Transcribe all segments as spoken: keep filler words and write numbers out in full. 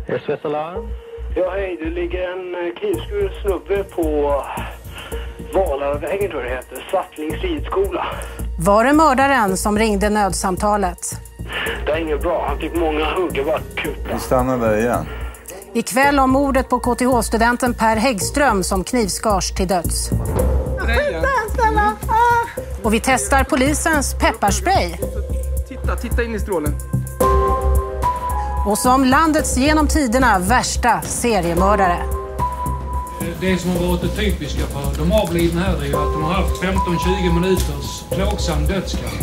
S V S-alarm? Ja, hej. Det ligger en knivskuren snubbe på Valavägen, tror jag det heter. Svartlings ridskola. Var det mördaren som ringde nödsamtalet? Det är inget bra. Han fick många hugg. Bara kuta. Vi stannar där igen. Ikväll om mordet på K T H-studenten Per Häggström som knivskars till döds. Mm. Och vi testar polisens pepparspray. Titta, titta in i strålen. Och som landets genom tiderna värsta seriemördare. Det som har varit det typiska för de avlidna här är ju att de har haft femton till tjugo minuters plågsam dödskraft.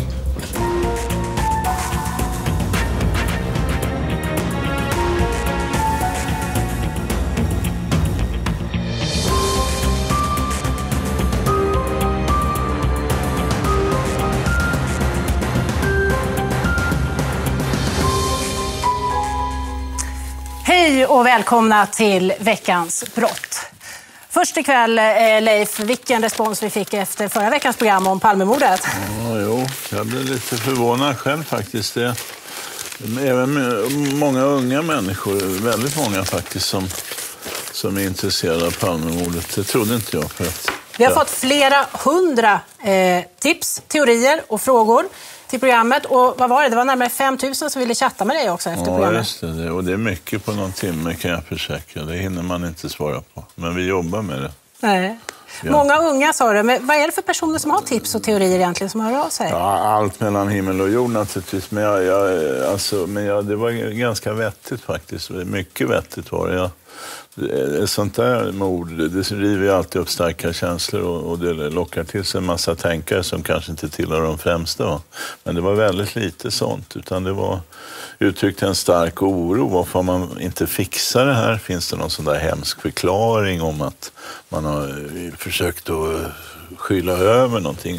Hej och välkomna till veckans brott. Först ikväll, Leif, vilken respons vi fick efter förra veckans program om Palmemordet? Ja, jo, jag blev lite förvånad själv faktiskt. Det även många unga människor, väldigt många faktiskt, som, som är intresserade av Palmemordet. Det trodde inte jag. För att, vi har ja. fått flera hundra eh, tips, teorier och frågor till programmet. Och vad var det? Det var närmare fem tusen som ville chatta med dig också efter ja, programmet. Ja, just det. Och det är mycket på någon timme, kan jag försäkra. Det hinner man inte svara på. Men vi jobbar med det. Nej. Ja. Många unga, sa du. Men vad är det för personer som har tips och teorier egentligen som hör av sig? Ja, allt mellan himmel och jord naturligtvis. Men, jag, jag, alltså, men jag, det var ganska vettigt faktiskt. Mycket vettigt var det. Jag, ett sånt där mord, det river ju alltid upp starka känslor och, och det lockar till sig en massa tänkare som kanske inte tillhör de främsta. Va? Men det var väldigt lite sånt, utan det var uttryckt en stark oro. Varför man inte fixar det här? Finns det någon sån där hemsk förklaring om att man har försökt att skylla över någonting?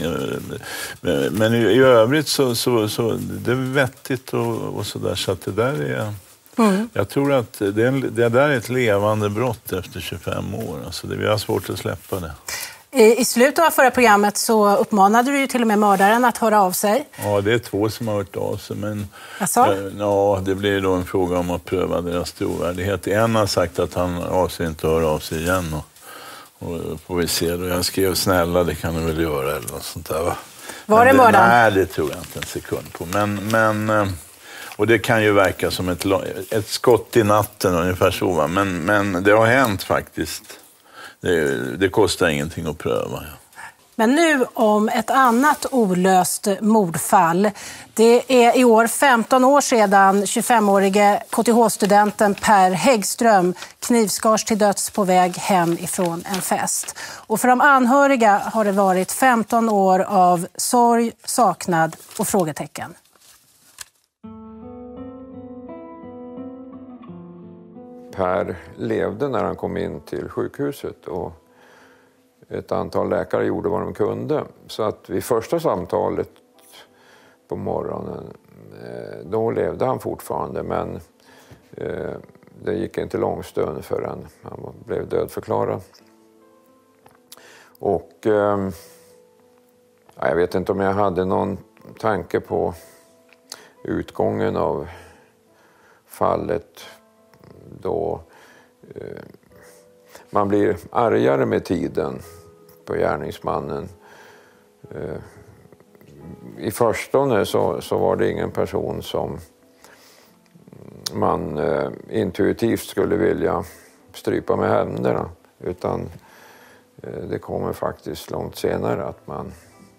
Men i, i övrigt så, så, så det är vettigt och, och sådär, så att det där är... Mm. Jag tror att det, är, det där är ett levande brott efter tjugofem år. Alltså det, vi har svårt att släppa det. I, I slutet av förra programmet så uppmanade du ju till och med mördaren att höra av sig. Ja, det är två som har hört av sig. Men alltså? ja, det blir då en fråga om att pröva deras trovärdighet. En har sagt att han avser inte att höra av sig igen. Och, och får vi se då. Jag skrev snälla, det kan du väl göra eller något sånt där, va? Var det, det mördaren? Nej, det tror jag inte en sekund på. Men... men och det kan ju verka som ett, ett skott i natten ungefär så, va? Men, men det har hänt faktiskt. Det, det kostar ingenting att pröva. Ja. Men nu om ett annat olöst mordfall. Det är i år femton år sedan tjugofemårige K T H-studenten Per Häggström knivskars till döds på väg hem ifrån en fest. Och för de anhöriga har det varit femton år av sorg, saknad och frågetecken. Per levde när han kom in till sjukhuset och ett antal läkare gjorde vad de kunde. Så att vid första samtalet på morgonen, då levde han fortfarande, men det gick inte lång stund förrän han blev dödförklarad. Och jag vet inte om jag hade någon tanke på utgången av fallet. Då eh, man blir argare med tiden på gärningsmannen. Eh, I förstone så, så var det ingen person som man eh, intuitivt skulle vilja strypa med händerna, utan eh, det kommer faktiskt långt senare att man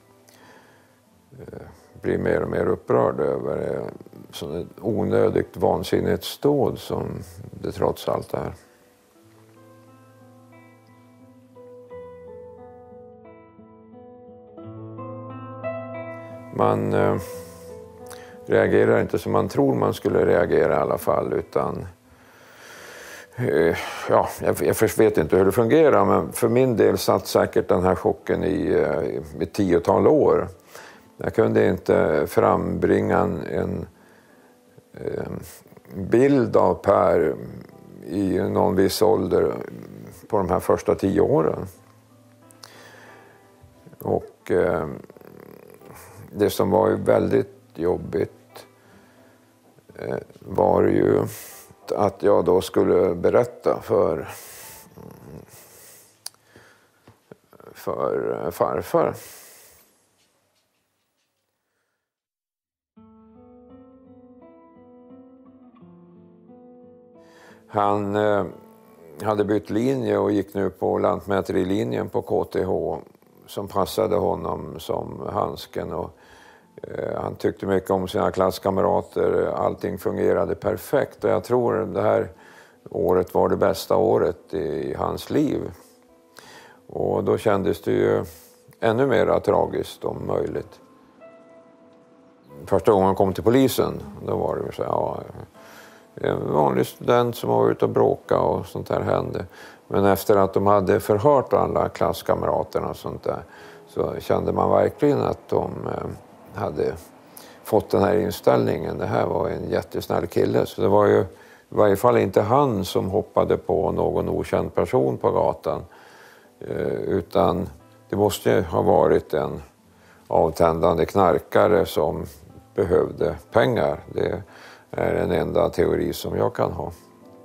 eh, blir mer och mer upprörd över eh, sån ett onödigt vansinnighetsdåd som det trots allt är. Man eh, reagerar inte som man tror man skulle reagera i alla fall, utan eh, ja, jag, jag vet inte hur det fungerar, men för min del satt säkert den här chocken i, eh, i ett tiotal år. Jag kunde inte frambringa en, en bild av Per i någon viss ålder på de här första tio åren. Och eh, det som var väldigt jobbigt eh, var ju att jag då skulle berätta för, för farfar. Han eh, hade bytt linje och gick nu på lantmäterilinjen på K T H som passade honom som handsken. Och, eh, han tyckte mycket om sina klasskamrater. Allting fungerade perfekt och jag tror det här året var det bästa året i hans liv. Och då kändes det ju ännu mer tragiskt om möjligt. Första gången han kom till polisen, då var det så här, ja, en vanlig student som var ute och bråka och sånt där hände. Men efter att de hade förhört alla klasskamraterna och sånt där så kände man verkligen att de hade fått den här inställningen. Det här var en jättesnäll kille. Så det var ju i varje fall inte han som hoppade på någon okänd person på gatan. Utan det måste ha varit en avtändande knarkare som behövde pengar. Det är den enda teori som jag kan ha.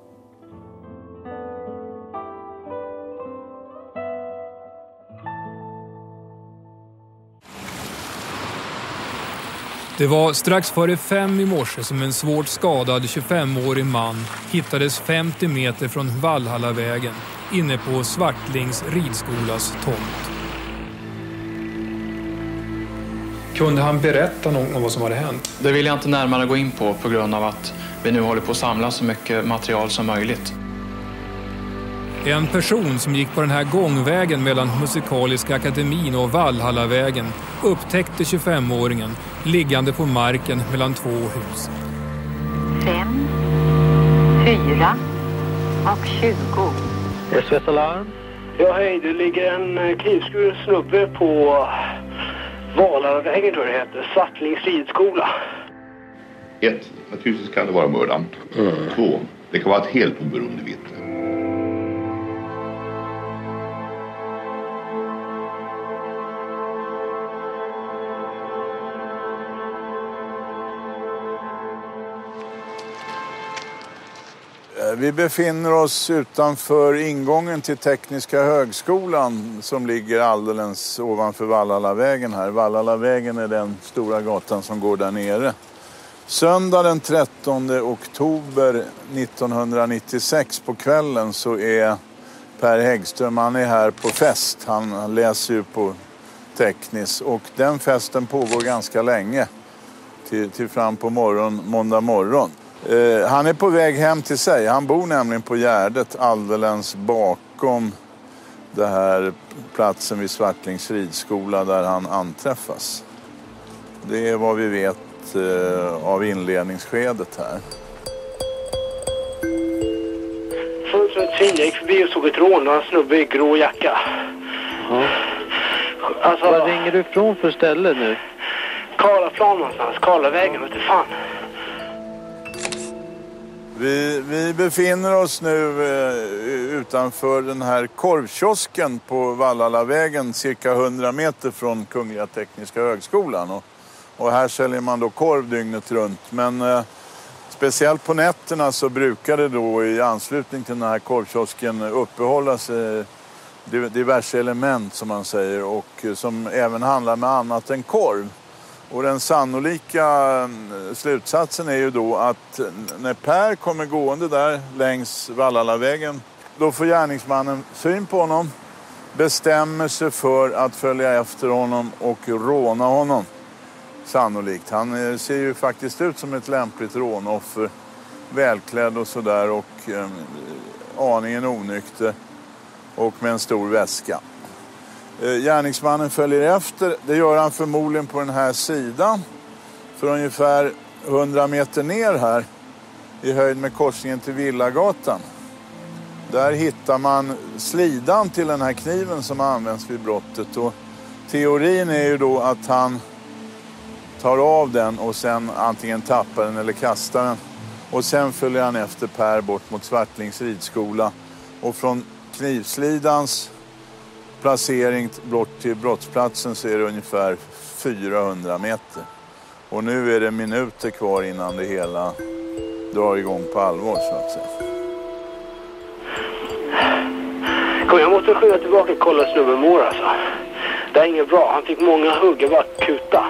Det var strax före fem i morse som en svårt skadad tjugofemårig man hittades femtio meter från Valhallavägen inne på Svartlings ridskolas tomt. Kunde han berätta något om vad som hade hänt? Det vill jag inte närmare gå in på på grund av att vi nu håller på att samla så mycket material som möjligt. En person som gick på den här gångvägen mellan Musikaliska akademin och Valhallavägen upptäckte tjugofemåringen liggande på marken mellan två hus. Fem, fyra och tjugo. S O S Alarm? Ja, hej. Det ligger en knivskuren snubbe på Valhallavägen, tror jag det heter. Svartlings ridskola. Ett, naturligtvis kan det vara mördaren. Mm. Två, det kan vara ett helt oberoende vittne. Vi befinner oss utanför ingången till Tekniska högskolan som ligger alldeles ovanför Valhallavägen här. Valhallavägen är den stora gatan som går där nere. Söndag den trettonde oktober nittonhundranittiosex på kvällen så är Per Häggström, han är här på fest. Han läser ju på Teknis och den festen pågår ganska länge till, till fram på morgon, måndag morgon. Uh, han är på väg hem till sig. Han bor nämligen på Gärdet alldeles bakom det här platsen vid Svartlings ridskola där han anträffas. Det är vad vi vet uh, av inledningsskedet här. Först gick förbi och såg ett rån och en snubbe i grå jacka. Ja. Alltså, vad ringer du ifrån för ställe nu? Karlaplan någonstans. Karlavägen, vet du fan. Vi, vi befinner oss nu eh, utanför den här korvkiosken på Valhallavägen cirka hundra meter från Kungliga Tekniska högskolan. Och, och här säljer man då korv dygnet runt. Men eh, speciellt på nätterna så brukar det då i anslutning till den här korvkiosken uppehålla sig diverse element som man säger. Och som även handlar med annat än korv. Och den sannolika slutsatsen är ju då att när Per kommer gående där längs Valhallavägen, då får gärningsmannen syn på honom, bestämmer sig för att följa efter honom och råna honom. Sannolikt. Han ser ju faktiskt ut som ett lämpligt rånoffer, välklädd och sådär och eh, aningen onykter och med en stor väska. Gärningsmannen följer efter. Det gör han förmodligen på den här sidan. För ungefär hundra meter ner här i höjd med korsningen till Villagatan. Där hittar man slidan till den här kniven som används vid brottet. Och teorin är ju då att han tar av den och sen antingen tappar den eller kastar den. Och sen följer han efter Per bort mot Svartlings ridskola. Och från knivslidans placering bort till brottsplatsen så är det ungefär fyrahundra meter. Och nu är det minuter kvar innan det hela drar igång på allvar så att säga. Kom, jag måste skynda tillbaka och kolla snubben mår alltså. Det är inget bra. Han fick många hugg, bara kuta.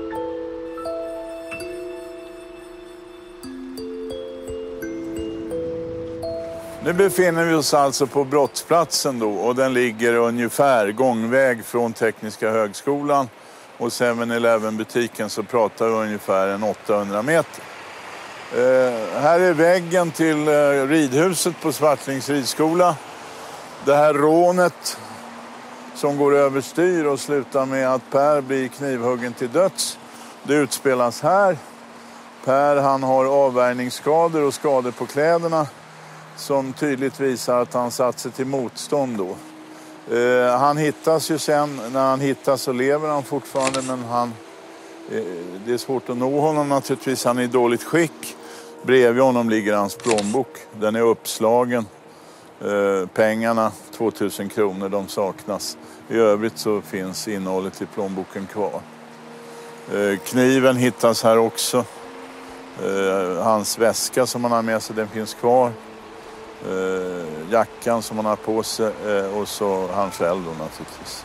Nu befinner vi oss alltså på brottsplatsen då, och den ligger ungefär gångväg från Tekniska högskolan och seven eleven butiken, så pratar vi ungefär en åttahundra meter. Eh, här är väggen till eh, ridhuset på Svartlings ridskola. Det här rånet som går överstyr och slutar med att Per blir knivhuggen till döds. Det utspelas här. Per, han har avvärjningsskador och skador på kläderna som tydligt visar att han satt sig till motstånd då. Eh, han hittas ju sen, när han hittas så lever han fortfarande, men han, eh, det är svårt att nå honom naturligtvis, han är i dåligt skick. Bredvid honom ligger hans plånbok, den är uppslagen. Eh, pengarna, tvåtusen kronor, de saknas. I övrigt så finns innehållet i plånboken kvar. Eh, kniven hittas här också. Eh, hans väska som han har med sig, den finns kvar. Eh, jackan som han har på sig eh, och så han själv då naturligtvis.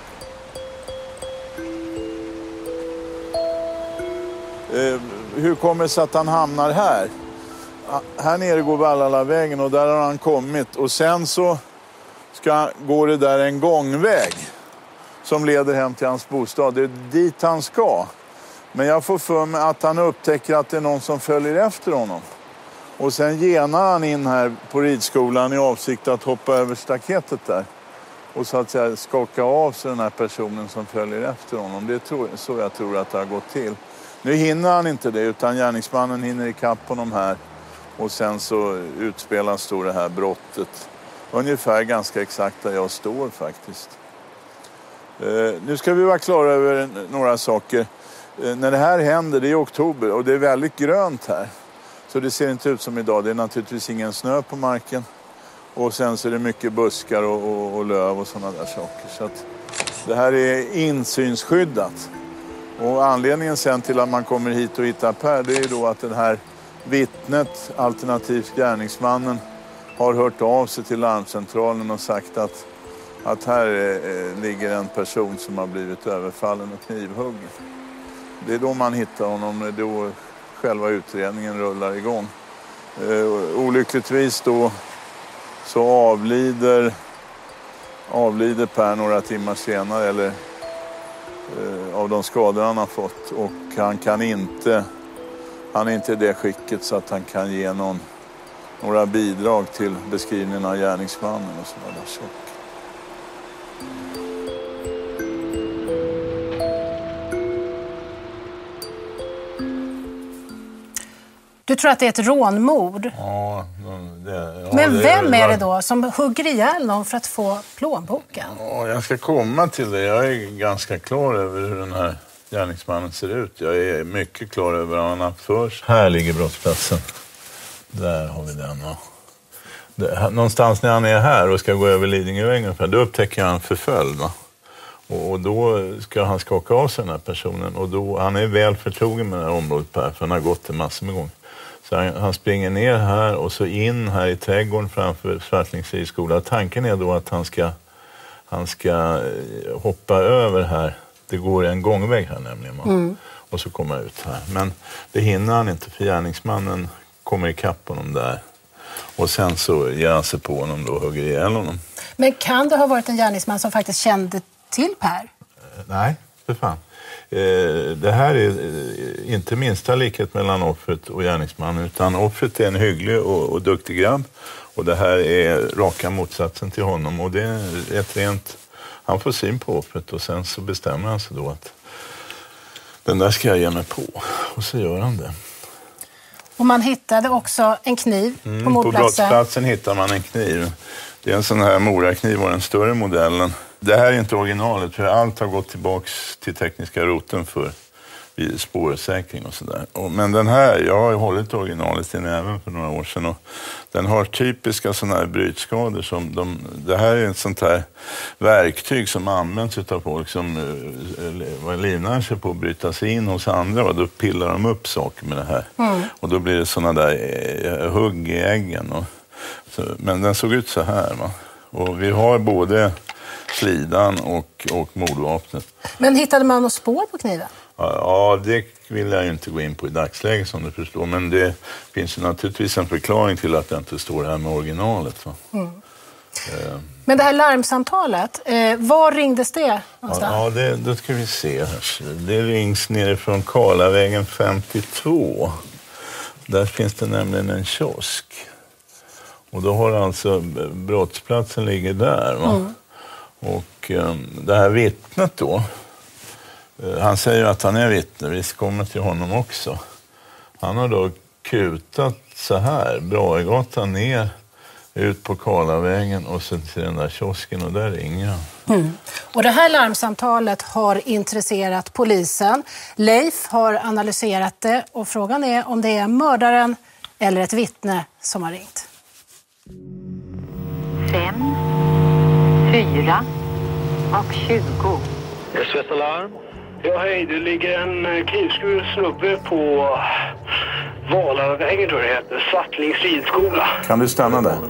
Eh, hur kommer det sig att han hamnar här? Här nere går Vallhalavägen och där har han kommit. Och sen så ska, går det där en gångväg som leder hem till hans bostad. Det är dit han ska. Men jag får för mig att han upptäcker att det är någon som följer efter honom. Och sen genar han in här på ridskolan i avsikt att hoppa över staketet där. Och så att säga skaka av sig den här personen som följer efter honom. Det är så jag tror att det har gått till. Nu hinner han inte det, utan gärningsmannen hinner ikapp honom här. Och sen så utspelas då det här brottet. Ungefär ganska exakt där jag står faktiskt. Eh, nu ska vi vara klara över några saker. Eh, när det här händer, det är oktober och det är väldigt grönt här. Så det ser inte ut som idag. Det är naturligtvis ingen snö på marken. Och sen så är det mycket buskar och, och, och löv och sådana där saker. Så att det här är insynsskyddat. Och anledningen sen till att man kommer hit och hittar Per, det är då att den här vittnet, alternativt gärningsmannen, har hört av sig till larmcentralen och sagt att, att här eh, ligger en person som har blivit överfallen och knivhuggen. Det är då man hittar honom, då själva utredningen rullar igång. Eh, olyckligtvis då så avlider, avlider Per några timmar senare eller, eh, av de skador han har fått, och han kan inte, han är inte i det skicket så att han kan ge någon, några bidrag till beskrivningen av gärningsmannen och sådana där saker. Du tror att det är ett rånmord? Ja, det, ja, Men det vem är, är det då som hugger ihjäl någon för att få plånboken? Ja, jag ska komma till det. Jag är ganska klar över hur den här gärningsmannen ser ut. Jag är mycket klar över vad han har för sig. Här ligger brottsplatsen. Där har vi den. Ja. Det, någonstans när han är här och ska gå över Lidingövägen, då upptäcker han förföljd. Va? Och, och då ska han skaka av sig den här personen. Och då, han är väl förtrogen med det här området Per, för han har gått det massor med gånger. Så han, han springer ner här och så in här i trädgården framför Svartlings ridskola. Tanken är då att han ska, han ska hoppa över här. Det går en gångväg här nämligen. Mm. Och så kommer han ut här. Men det hinner han inte, för gärningsmannen kommer ikapp honom där. Och sen så ger han sig på honom då och hugger ihjäl honom. Men kan det ha varit en gärningsman som faktiskt kände till Per? Nej, för fan. Det här är inte minsta likhet mellan offret och gärningsmannen, utan offret är en hygglig och, och duktig grabb, och det här är raka motsatsen till honom, och det är ett rent, han får syn på offret och sen så bestämmer han sig då att den där ska jag ge mig på, och så gör han det. Och man hittade också en kniv mm, på mordplatsen. På brottsplatsen hittar man en kniv. Det är en sån här morakniv och den större modellen. Det här är inte originalet, för allt har gått tillbaks till tekniska roten för vid spårsäkring och sådär. Men den här, jag har ju hållit originalet i även för några år sedan och den har typiska sådana här brytskador som de, det här är ett sånt här verktyg som används av folk som uh, livnar sig på att bryta sig in hos andra och då pillar de upp saker med det här. Mm. Och då blir det sådana där uh, hugg i äggen. Och, så, men den såg ut så här va. Och vi har både slidan och, och mordvapnet. Men hittade man något spår på kniven? Ja, det vill jag inte gå in på i dagsläget som du förstår. Men det finns ju naturligtvis en förklaring till att det inte står här med originalet. Mm. Eh. Men det här larmsamtalet, eh, var ringdes det någonstans? Ja, det, då ska vi se här. Det rings nere från Karlavägen femtiotvå. Där finns det nämligen en kiosk. Och då har alltså brottsplatsen ligger där va? Mm. Och eh, det här vittnet då, eh, han säger att han är vittne, vi kommer till honom också. Han har då kutat så här, Brahegatan ner, ut på Karlavägen och sen till den där kiosken och där ringer han. Mm. Och det här larmsamtalet har intresserat polisen. Leif har analyserat det och frågan är om det är mördaren eller ett vittne som har ringt. Fem, fyra och tjugo. S O S Alarm. Ja, hej. Det ligger en knivskuren snubbe på Valavägen, tror jag det heter. Svartlings ridskola. Kan du stanna där?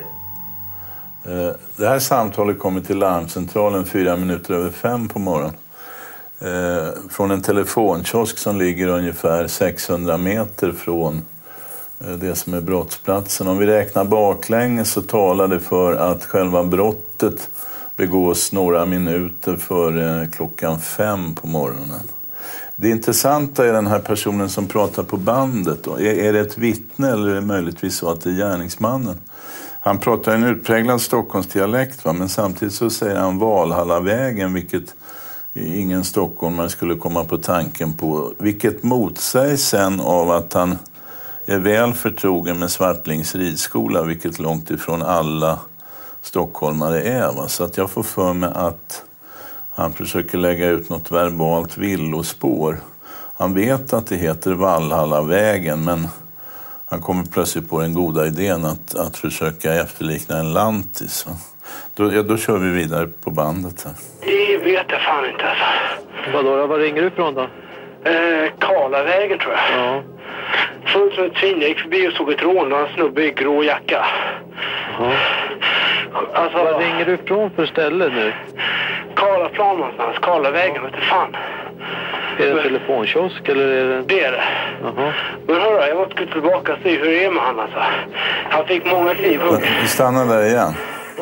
Det här samtalet kommer till larmcentralen fyra minuter över fem på morgonen. Från en telefonkiosk som ligger ungefär sexhundra meter från det som är brottsplatsen. Om vi räknar baklänges så talar det för att själva brottet begås några minuter före klockan fem på morgonen. Det intressanta är den här personen som pratar på bandet. Är, är det ett vittne eller är det möjligtvis så att det är gärningsmannen? Han pratar en utpräglad Stockholmsdialekt va? Men samtidigt så säger han Valhallavägen, vilket ingen stockholmare skulle komma på tanken på. Vilket motsägs sen av att han är väl förtrogen med Svartlings ridskola, vilket långt ifrån alla stockholmare är. Va? Så att jag får för mig att han försöker lägga ut något verbalt villospår. Han vet att det heter Valhallavägen, men han kommer plötsligt på den goda idén att, att försöka efterlikna en lantis. Då, ja, då kör vi vidare på bandet här. Det vet jag fan inte alltså. Vadå, var ringer du ifrån då? Eh, Karlavägen tror jag. Ja. Fullt som ett svin. Jag gick förbi och såg ett rån och en snubbe i grå jacka. Ja. Alltså, vad ringer du ifrån för ställe nu? Karlaplan någonstans. Karlavägen, vet du fan. Är det en telefonkiosk eller är det... Det är det. Jaha. Men hörru, jag måste gå tillbaka och se hur det är med han alltså. Han fick många knivhugg. Vi stannar där igen.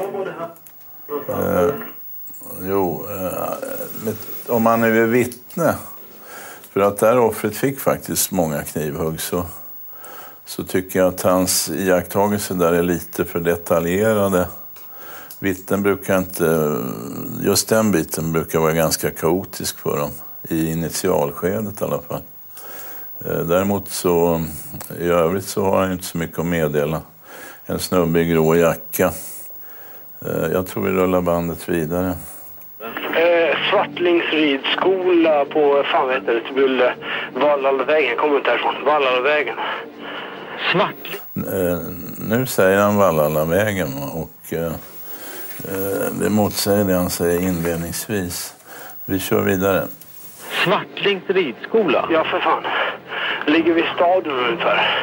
Uh, jo, uh, med, om man är vittne, för att det här offret fick faktiskt många knivhugg, så, så tycker jag att hans iakttagelser där är lite för detaljerade. Vittnen brukar inte, just den biten brukar vara ganska kaotisk för dem. I initialskedet i alla fall. Däremot så i övrigt så har han inte så mycket att meddela. En snubbe i grå jacka. Jag tror vi rullar bandet vidare. Eh, Svartlings ridskola på, fan vet det, Bulle, Valhallavägen, kommer inte härifrån, Valhallavägen. Svartling? Eh, nu säger han Valhallavägen och eh, det motsäger det han säger inledningsvis. Vi kör vidare. Svartlings ridskola? Ja, för fan. Ligger vid stadion ungefär.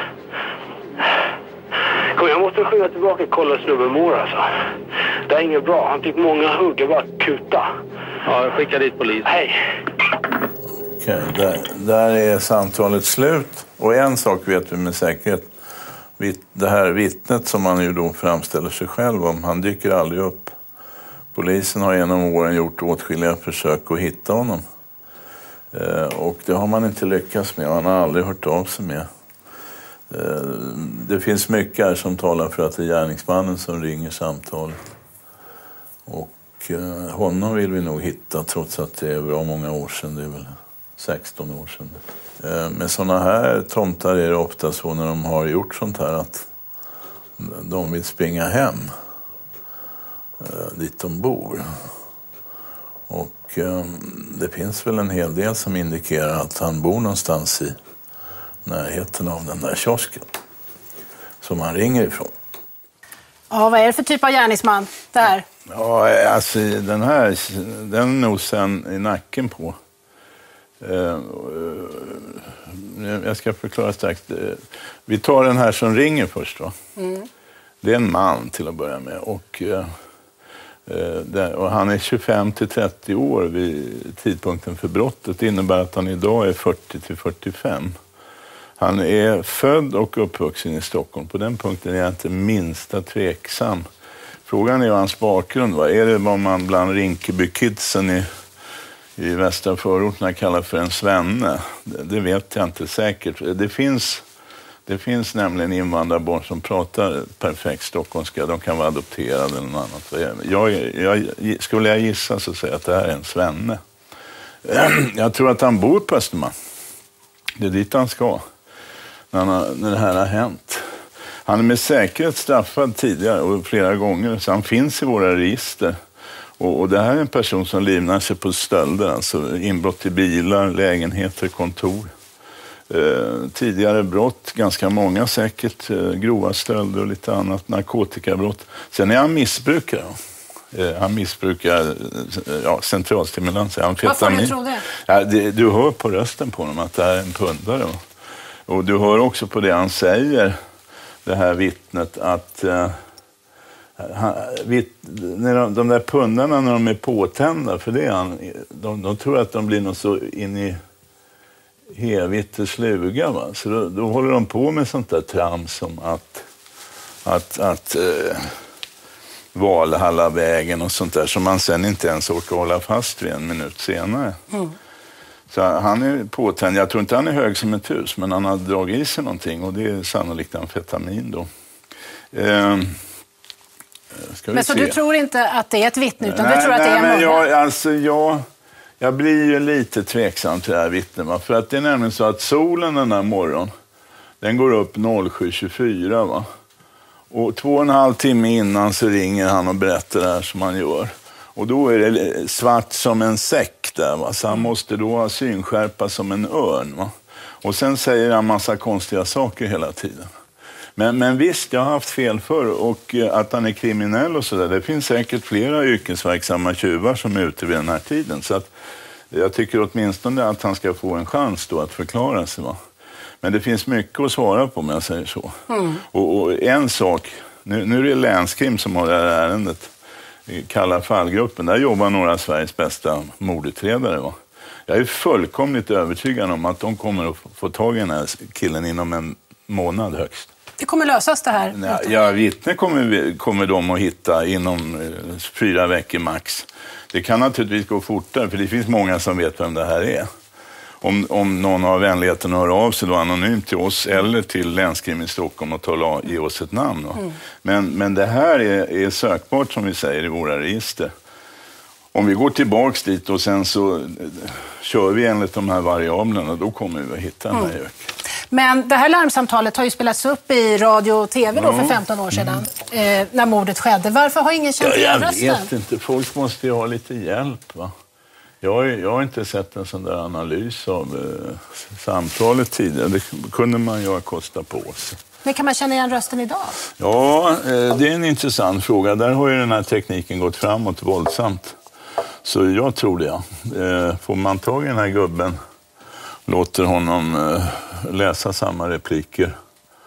Kom, jag måste skynda tillbaka och kolla snubben mor alltså. Det är inget bra. Han fick många hugg, jag bara kuta. Ja, jag skickar dit polis. Hej. Okej, där, där är samtalet slut. Och en sak vet vi med säkerhet. Det här vittnet som han ju då framställer sig själv om, han dyker aldrig upp. Polisen har genom åren gjort åtskilliga försök att hitta honom. Och det har man inte lyckats med. Han har aldrig hört av sig med. Det finns mycket här som talar för att det är gärningsmannen som ringer samtalet. Och honom vill vi nog hitta trots att det är bra många år sedan. Det är väl sexton år sedan. Med sådana här tomtar är det ofta så när de har gjort sånt här att de vill springa hem dit de bor. Och eh, det finns väl en hel del som indikerar att han bor någonstans i närheten av den där kiosken som han ringer ifrån. Ja, vad är det för typ av gärningsman där? Ja, alltså den här, den nosen i nacken på. Eh, jag ska förklara strax. Vi tar den här som ringer först, va? Mm. Det är en man till att börja med. Och, eh, och han är tjugofem till trettio år vid tidpunkten för brottet. Det innebär att han idag är fyrtio till fyrtiofem. Han är född och uppvuxen i Stockholm. På den punkten är jag inte minsta tveksam. Frågan är hans bakgrund. Va? Är det vad man bland Rinkeby-kidsen i, i västra förorterna kallar för en svenne? Det, det vet jag inte säkert. Det finns, det finns nämligen invandrarbarn som pratar perfekt stockholmska. De kan vara adopterade eller något annat. Jag, jag, jag, skulle jag gissa så säger jag att det här är en svenne. Jag tror att han bor på Östermalm. Det är dit han ska. När, han, när det här har hänt. Han är med säkerhet straffad tidigare och flera gånger, så han finns i våra register. Och, och det här är en person som livnar sig på stölder, alltså inbrott i bilar, lägenheter, kontor. Eh, tidigare brott, ganska många säkert, eh, grova stölder och lite annat, narkotikabrott. Sen är han missbrukare. Eh, han missbrukar eh, ja, centralstimulanser, amfetamin. Varför du tror det? Ja, det? Du hör på rösten på honom att det här är en pundare. Och, och du hör också på det han säger, det här vittnet, att uh, han, vitt, när de, de där pundarna när de är påtända, för det han, de, de tror att de blir något så in i hevitt sluga, va? Så då, då håller de på med sånt där trams som att att, att uh, Valhallavägen och sånt där som man sen inte ens orkar hålla fast vid en minut senare. Mm. Så han är påtänd. Jag tror inte han är hög som ett hus, men han har dragit i sig någonting och det är sannolikt amfetamin då. Eh, men så se. Du tror inte att det är ett vittne, utan nej, du tror att nej, det är men jag, alltså jag, jag blir ju lite tveksam till det här vittnet. För att det är nämligen så att solen den här morgonen, den går upp sju tjugofyra, va? Och två och en halv timme innan så ringer han och berättar det här som han gör. Och då är det svart som en säck där, va? Så han måste då ha synskärpa som en örn, va? Och sen säger han massa konstiga saker hela tiden. Men, men visst, jag har haft fel för och att han är kriminell och sådär. Det finns säkert flera yrkesverksamma tjuvar som är ute vid den här tiden. Så att jag tycker åtminstone att han ska få en chans då att förklara sig, va? Men det finns mycket att svara på om jag säger så. Mm. Och, och en sak, nu, nu är det Länskrim som har det här ärendet. Kalla fallgruppen, där jobbar några av Sveriges bästa mordutredare, va? Jag är fullkomligt övertygad om att de kommer att få tag i den här killen inom en månad högst. Det kommer lösas det här? Nej, ja, vittne kommer, kommer de att hitta inom eh, fyra veckor max. Det kan naturligtvis gå fortare, för det finns många som vet vem det här är. Om, om någon har vänligheten att höra av sig då anonymt till oss eller till Länskrim i Stockholm och tala, ge oss ett namn. Mm. Men, men det här är, är sökbart som vi säger i våra register. Om vi går tillbaks dit och sen så eh, kör vi enligt de här variablerna, då kommer vi att hitta den här mm. öken. Men det här larmsamtalet har ju spelats upp i radio och tv då, ja. för femton år sedan, mm. eh, när mordet skedde. Varför har ingen känt igen ja, rösten? Jag vet inte, folk måste ju ha lite hjälp, va? Jag, jag har inte sett en sån där analys av eh, samtalet tidigare. Det kunde man ju ha kostat på sig. Men kan man känna igen rösten idag? Ja, eh, det är en intressant fråga. Där har ju den här tekniken gått framåt våldsamt. Så jag tror det, ja. Eh, får man tag i den här gubben, låter honom eh, läsa samma repliker,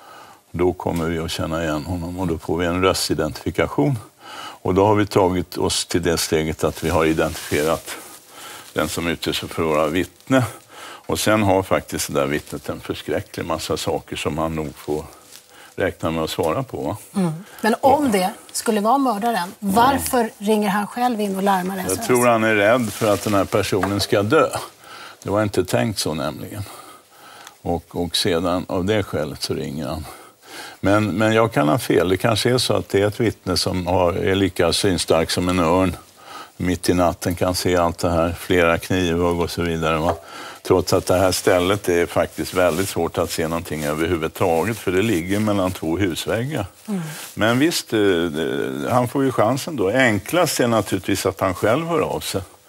då kommer vi att känna igen honom och då får vi en röstidentifikation. Och då har vi tagit oss till det steget att vi har identifierat den som utger sig för våra vittne. Och sen har faktiskt det där vittnet en förskräcklig massa saker som han nog får räkna med att svara på. Mm. Men om och, det skulle vara mördaren, varför ja. ringer han själv in och larmar S O S? Jag tror han är rädd för att den här personen ska dö. Det var inte tänkt så nämligen. Och, och sedan av det skälet så ringer han. Men, men jag kan ha fel. Det kanske är så att det är ett vittne som har, är lika synstark som en örn. Mitt i natten kan se allt det här, flera knivhugg och så vidare, va? Trots att det här stället är faktiskt väldigt svårt att se någonting överhuvudtaget, för det ligger mellan två husväggar. Mm. Men visst, han får ju chansen då. Enklast är naturligtvis att han själv hör av sig.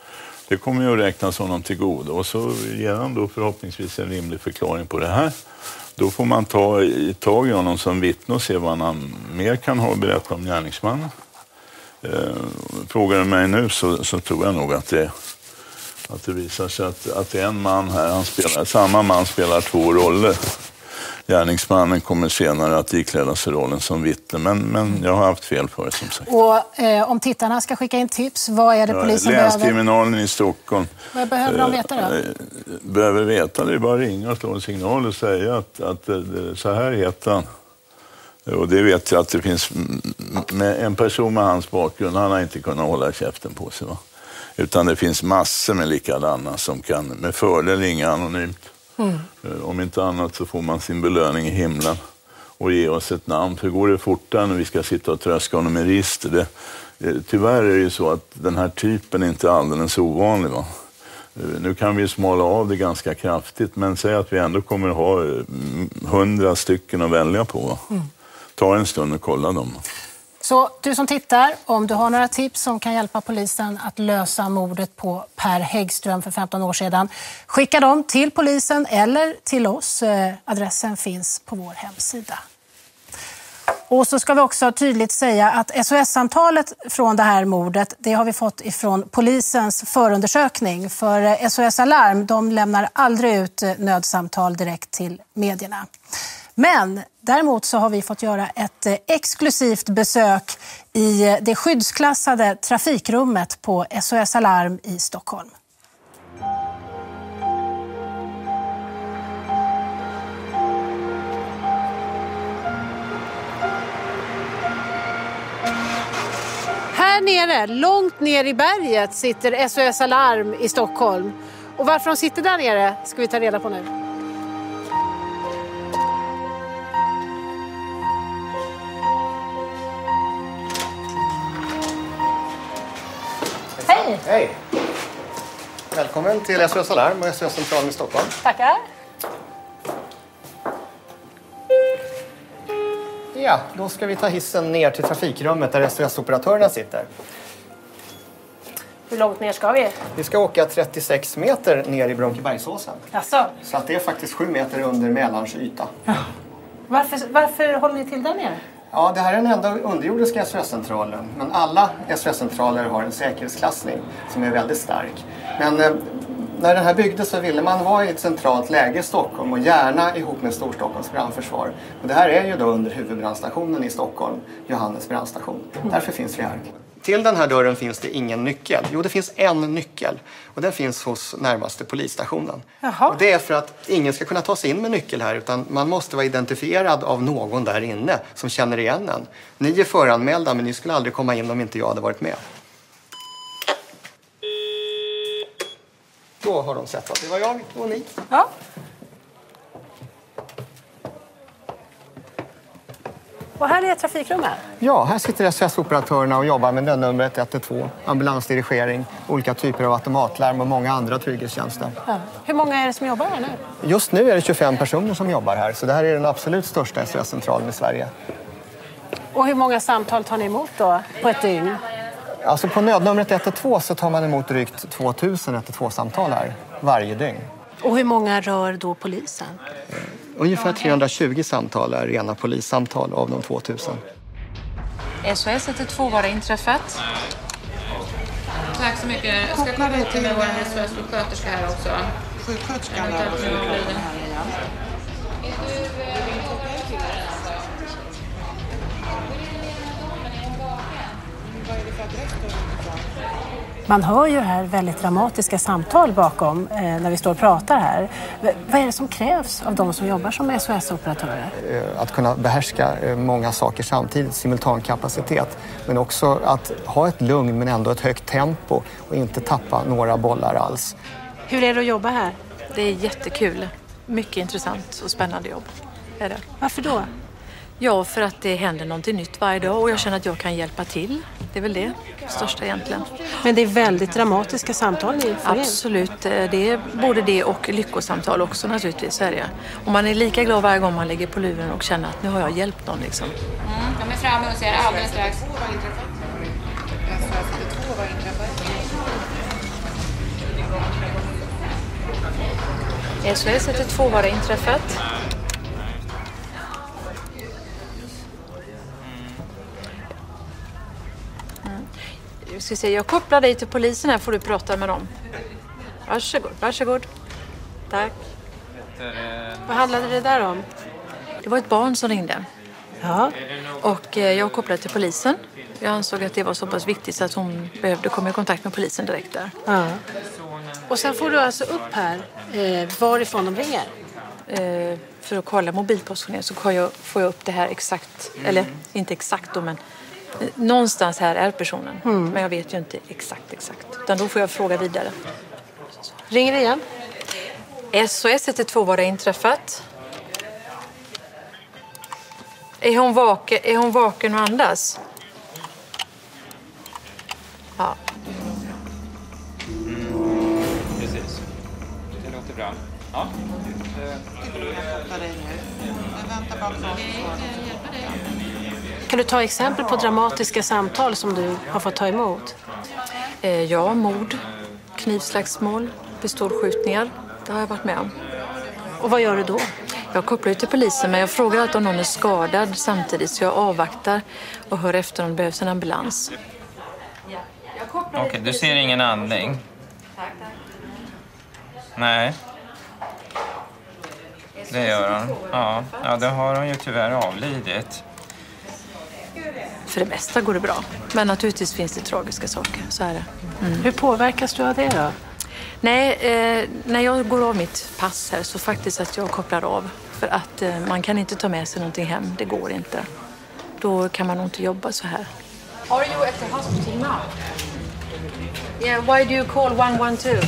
Det kommer ju att räknas honom till godo och så ger han då förhoppningsvis en rimlig förklaring på det här. Då får man ta i tag i honom som vittne och se vad han mer kan ha att berätta om gärningsmannen. Eh, frågar du mig nu så, så tror jag nog att det, att det visar sig att, att det är en man här, han spelar, samma man spelar två roller. Gärningsmannen kommer senare att ikläda sig rollen som vittne, men, men jag har haft fel för det som sagt. Och eh, om tittarna ska skicka in tips, vad är det polisen behöver? Länskriminalen i Stockholm. Vad behöver de veta då? Eh, behöver veta, det är bara att ringa och slå en signal och säga att, att eh, så här heter han. Och det vet jag att det finns med en person med hans bakgrund, han har inte kunnat hålla käften på sig, va? Utan det finns massor med likadana som kan med fördel ringa anonymt. Mm. Om inte annat så får man sin belöning i himlen och ge oss ett namn. För går det fortare när vi ska sitta och tröska honom i register? Det, det, tyvärr är det ju så att den här typen är inte alldeles ovanlig, va? Nu kan vi smala av det ganska kraftigt, men säg att vi ändå kommer att ha hundra stycken att välja på, va? Mm. Ta en stund och kolla dem. Så du som tittar, om du har några tips som kan hjälpa polisen att lösa mordet på Per Häggström för femton år sedan, skicka dem till polisen eller till oss. Adressen finns på vår hemsida. Och så ska vi också tydligt säga att S O S-samtalet från det här mordet, det har vi fått ifrån polisens förundersökning. För S O S Alarm, de lämnar aldrig ut nödsamtal direkt till medierna. Men däremot så har vi fått göra ett exklusivt besök i det skyddsklassade trafikrummet på S O S Alarm i Stockholm. Här nere, långt ner i berget, sitter S O S Alarm i Stockholm. Och varför de sitter där nere ska vi ta reda på nu. Hej! Hej! Välkommen till S O S Alarm och S O S-centralen i Stockholm. Tackar. Ja, då ska vi ta hissen ner till trafikrummet där S O S-operatörerna sitter. Hur långt ner ska vi? Vi ska åka trettiosex meter ner i Brunkebergsåsen. Jaså? Så att det är faktiskt sju meter under Mälarns yta. Ja. Varför, varför håller ni till där nere? Ja, det här är den enda underjordiska S O S-centralen. Men alla S O S-centraler har en säkerhetsklassning som är väldigt stark. Men eh, när den här byggdes så ville man vara i ett centralt läge i Stockholm och gärna ihop med Storstockholms brandförsvar. Och det här är ju då under huvudbrandstationen i Stockholm, Johannes brandstation. Mm. Därför finns vi här. Till den här dörren finns det ingen nyckel. Jo, det finns en nyckel. Och den finns hos närmaste polisstationen. Jaha. Och det är för att ingen ska kunna ta sig in med nyckel här. Utan man måste vara identifierad av någon där inne som känner igen en. Ni är föranmälda, men ni skulle aldrig komma in om inte jag hade varit med. Då har de sett att det var jag och ni. Ja. Och här är trafikrummet? Ja, här sitter S O S-operatörerna och jobbar med nödnumret ett ett två, ambulansdirigering, olika typer av automatlarm och många andra trygghetstjänster. Ja. Hur många är det som jobbar här nu? Just nu är det tjugofem personer som jobbar här, så det här är den absolut största S O S-centralen i Sverige. Och hur många samtal tar ni emot då på ett dygn? Alltså på nödnumret ett ett två så tar man emot drygt tvåtusen ett ett två-samtal här varje dygn. Och hur många rör då polisen? Ungefär trehundratjugo samtal är rena polissamtal av de tvåtusen. S O S ett ett två var inträffat. Tack så mycket. Jag ska komma ut med vår S O S-sjuksköterska här också. Sjuksköterskan är här igen. Man hör ju här väldigt dramatiska samtal bakom eh, när vi står och pratar här. V- vad är det som krävs av de som jobbar som S O S-operatörer? Att kunna behärska många saker samtidigt, simultankapacitet. Men också att ha ett lugn men ändå ett högt tempo och inte tappa några bollar alls. Hur är det att jobba här? Det är jättekul. Mycket intressant och spännande jobb. Är det. Varför då? Ja, för att det händer någonting nytt varje dag och jag känner att jag kan hjälpa till. Det är väl det största egentligen. Men det är väldigt dramatiska samtal ni får in. Absolut, det är både det och lyckosamtal också naturligtvis. Är det. Och man är lika glad varje gång man lägger på luren och känner att nu har jag hjälpt någon. Liksom. Mm, de är framme och ser alldeles strax. S O S ett ett två, var det inträffat? Mm. Jag ska se, jag kopplar dig till polisen här, får du prata med dem. Varsågod, varsågod. Tack. Vad handlade det där om? Det var ett barn som ringde. Ja. Och jag kopplade till polisen. Jag ansåg att det var så pass viktigt så att hon behövde komma i kontakt med polisen direkt där. Ja. Och sen får du alltså upp här eh, varifrån de ringer? Eh, för att kolla mobilpositionen så får jag, får jag upp det här exakt. Mm. Eller inte exakt då, men eh, någonstans här är personen. Mm. Men jag vet ju inte exakt exakt. Utan då får jag fråga vidare. Ringer igen? S O S ett ett två, var det inträffat? Är hon vaken, är hon vaken och andas? Ja. Mm. Precis. Det låter bra. Ja. Kan du ta exempel på dramatiska samtal som du har fått ta emot? Eh, ja, mord, knivslagsmål, pistolskjutningar. Det har jag varit med om. Och vad gör du då? Jag kopplar ut till polisen, men jag frågar alltid om någon är skadad samtidigt, så jag avvaktar och hör efter om det behövs en ambulans. Okej, okay, du ser ingen andning? Nej. Det gör hon. Ja, ja, det har hon ju tyvärr avlidit. För det mesta går det bra, men naturligtvis finns det tragiska saker, så är det. Mm. Hur påverkas du av det då? Nej, eh, när jag går av mitt pass här så faktiskt att jag kopplar av. För att eh, man kan inte ta med sig någonting hem, det går inte. Då kan man nog inte jobba så här. Are you at the hospital now? Yeah, why do you call one one two?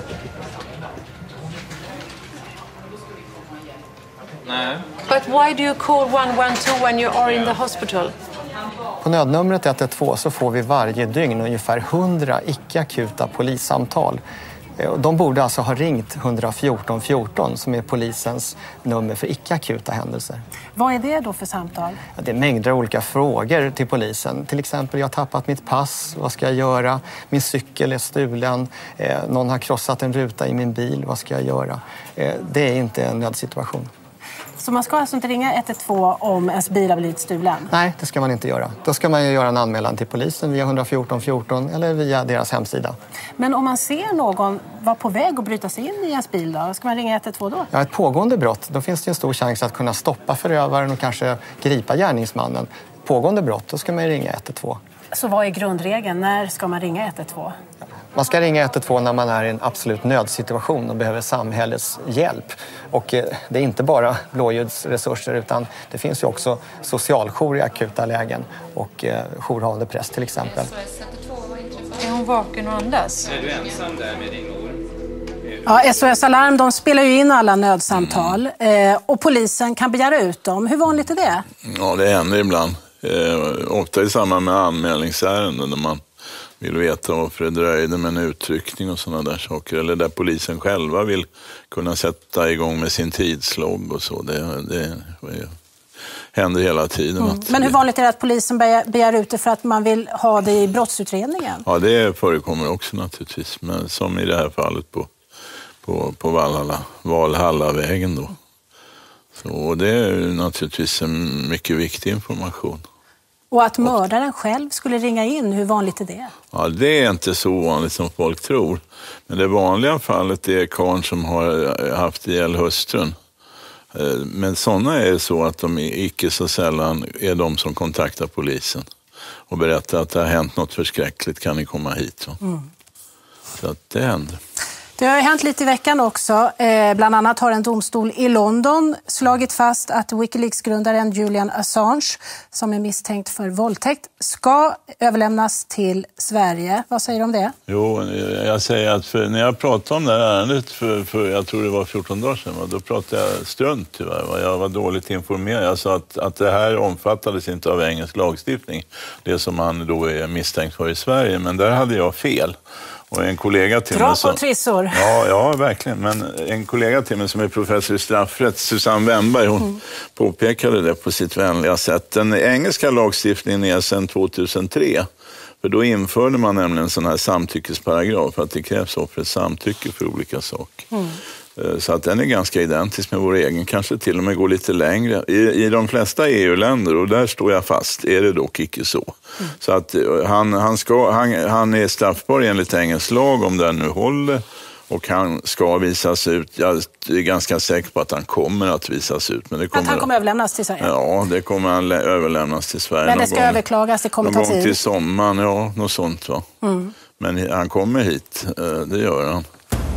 Nej. But why do you call one one two when you are in the hospital? På nödnumret ett ett två så får vi varje dygn ungefär hundra icke-akuta polissamtal. De borde alltså ha ringt ett fyra fjorton som är polisens nummer för icke-akuta händelser. Vad är det då för samtal? Ja, det är mängder av olika frågor till polisen. Till exempel, jag har tappat mitt pass, vad ska jag göra? Min cykel är stulen, eh, någon har krossat en ruta i min bil, vad ska jag göra? Eh, det är inte en nödsituation. Så man ska alltså inte ringa ett ett två om ens bil har blivit stulen? Nej, det ska man inte göra. Då ska man ju göra en anmälan till polisen via ett fyra fjorton eller via deras hemsida. Men om man ser någon vara på väg att bryta sig in i ens bil då, ska man ringa ett ett två då? Ja, ett pågående brott, då finns det en stor chans att kunna stoppa förövaren och kanske gripa gärningsmannen. Pågående brott, då ska man ju ringa ett ett två. Så vad är grundregeln? När ska man ringa ett ett två? Man ska ringa ett ett två när man är i en absolut nödsituation och behöver samhällets hjälp. Och det är inte bara blåljudsresurser utan det finns ju också socialjour i akuta lägen och jourhavande präst till exempel. Är hon vaken och andas? Är du ensam där med din mor? Ja, S O S Alarm de spelar ju in alla nödsamtal mm. eh, och polisen kan begära ut dem. Hur vanligt är det? Ja, det händer ibland. Eh, ofta i samband med anmälningsärenden där man vill veta varför det dröjde med en utryckning och sådana där saker. Eller där polisen själva vill kunna sätta igång med sin tidslogg och så. Det, det, det händer hela tiden. Mm. Men hur vanligt är det att polisen begär, begär ut det för att man vill ha det i brottsutredningen? Ja, det förekommer också naturligtvis. Men som i det här fallet på, på, på Valhalla, Valhallavägen då. Så, och det är naturligtvis en mycket viktig information. Och att mördaren själv skulle ringa in, hur vanligt är det? Ja, det är inte så vanligt som folk tror. Men det vanliga fallet är karln som har haft ihjäl hustrun. Men sådana är så att de icke så sällan är de som kontaktar polisen och berättar att det har hänt något förskräckligt, kan ni komma hit? Mm. Så att det händer. Det har hänt lite i veckan också. Eh, bland annat har en domstol i London slagit fast att Wikileaks-grundaren Julian Assange, som är misstänkt för våldtäkt, ska överlämnas till Sverige. Vad säger du om det? Jo, jag säger att för, när jag pratade om det här ärendet för, för jag tror det var fjorton dagar sedan, då pratade jag strunt tyvärr. Jag var dåligt informerad. Jag sa att, att det här omfattades inte av engelsk lagstiftning, det som han då är misstänkt för i Sverige. Men där hade jag fel. Och en kollega till Dra mig på som, trissor. Ja, ja, verkligen. Men en kollega till mig som är professor i straffrätt, Susanne Wennberg, hon mm. påpekade det på sitt vänliga sätt. Den engelska lagstiftningen är sedan tvåtusentre. För då införde man nämligen en sån här samtyckesparagraf för att det krävs offrets samtycke för olika saker. Mm. Så att den är ganska identisk med vår egen, kanske till och med går lite längre. I, i de flesta E U-länder, och där står jag fast, är det dock icke så. Mm. Så att han, han, ska, han, han är straffbar enligt engelsk lag om den nu håller. Och han ska visas ut. Jag är ganska säker på att han kommer att visas ut. Men det kommer, att han kommer överlämnas till Sverige? Ja, det kommer han överlämnas till Sverige. Men det ska gång, överklagas, det kommer ta tid? Någon gång till sommaren, ja, något sånt va. Mm. Men han kommer hit, det gör han.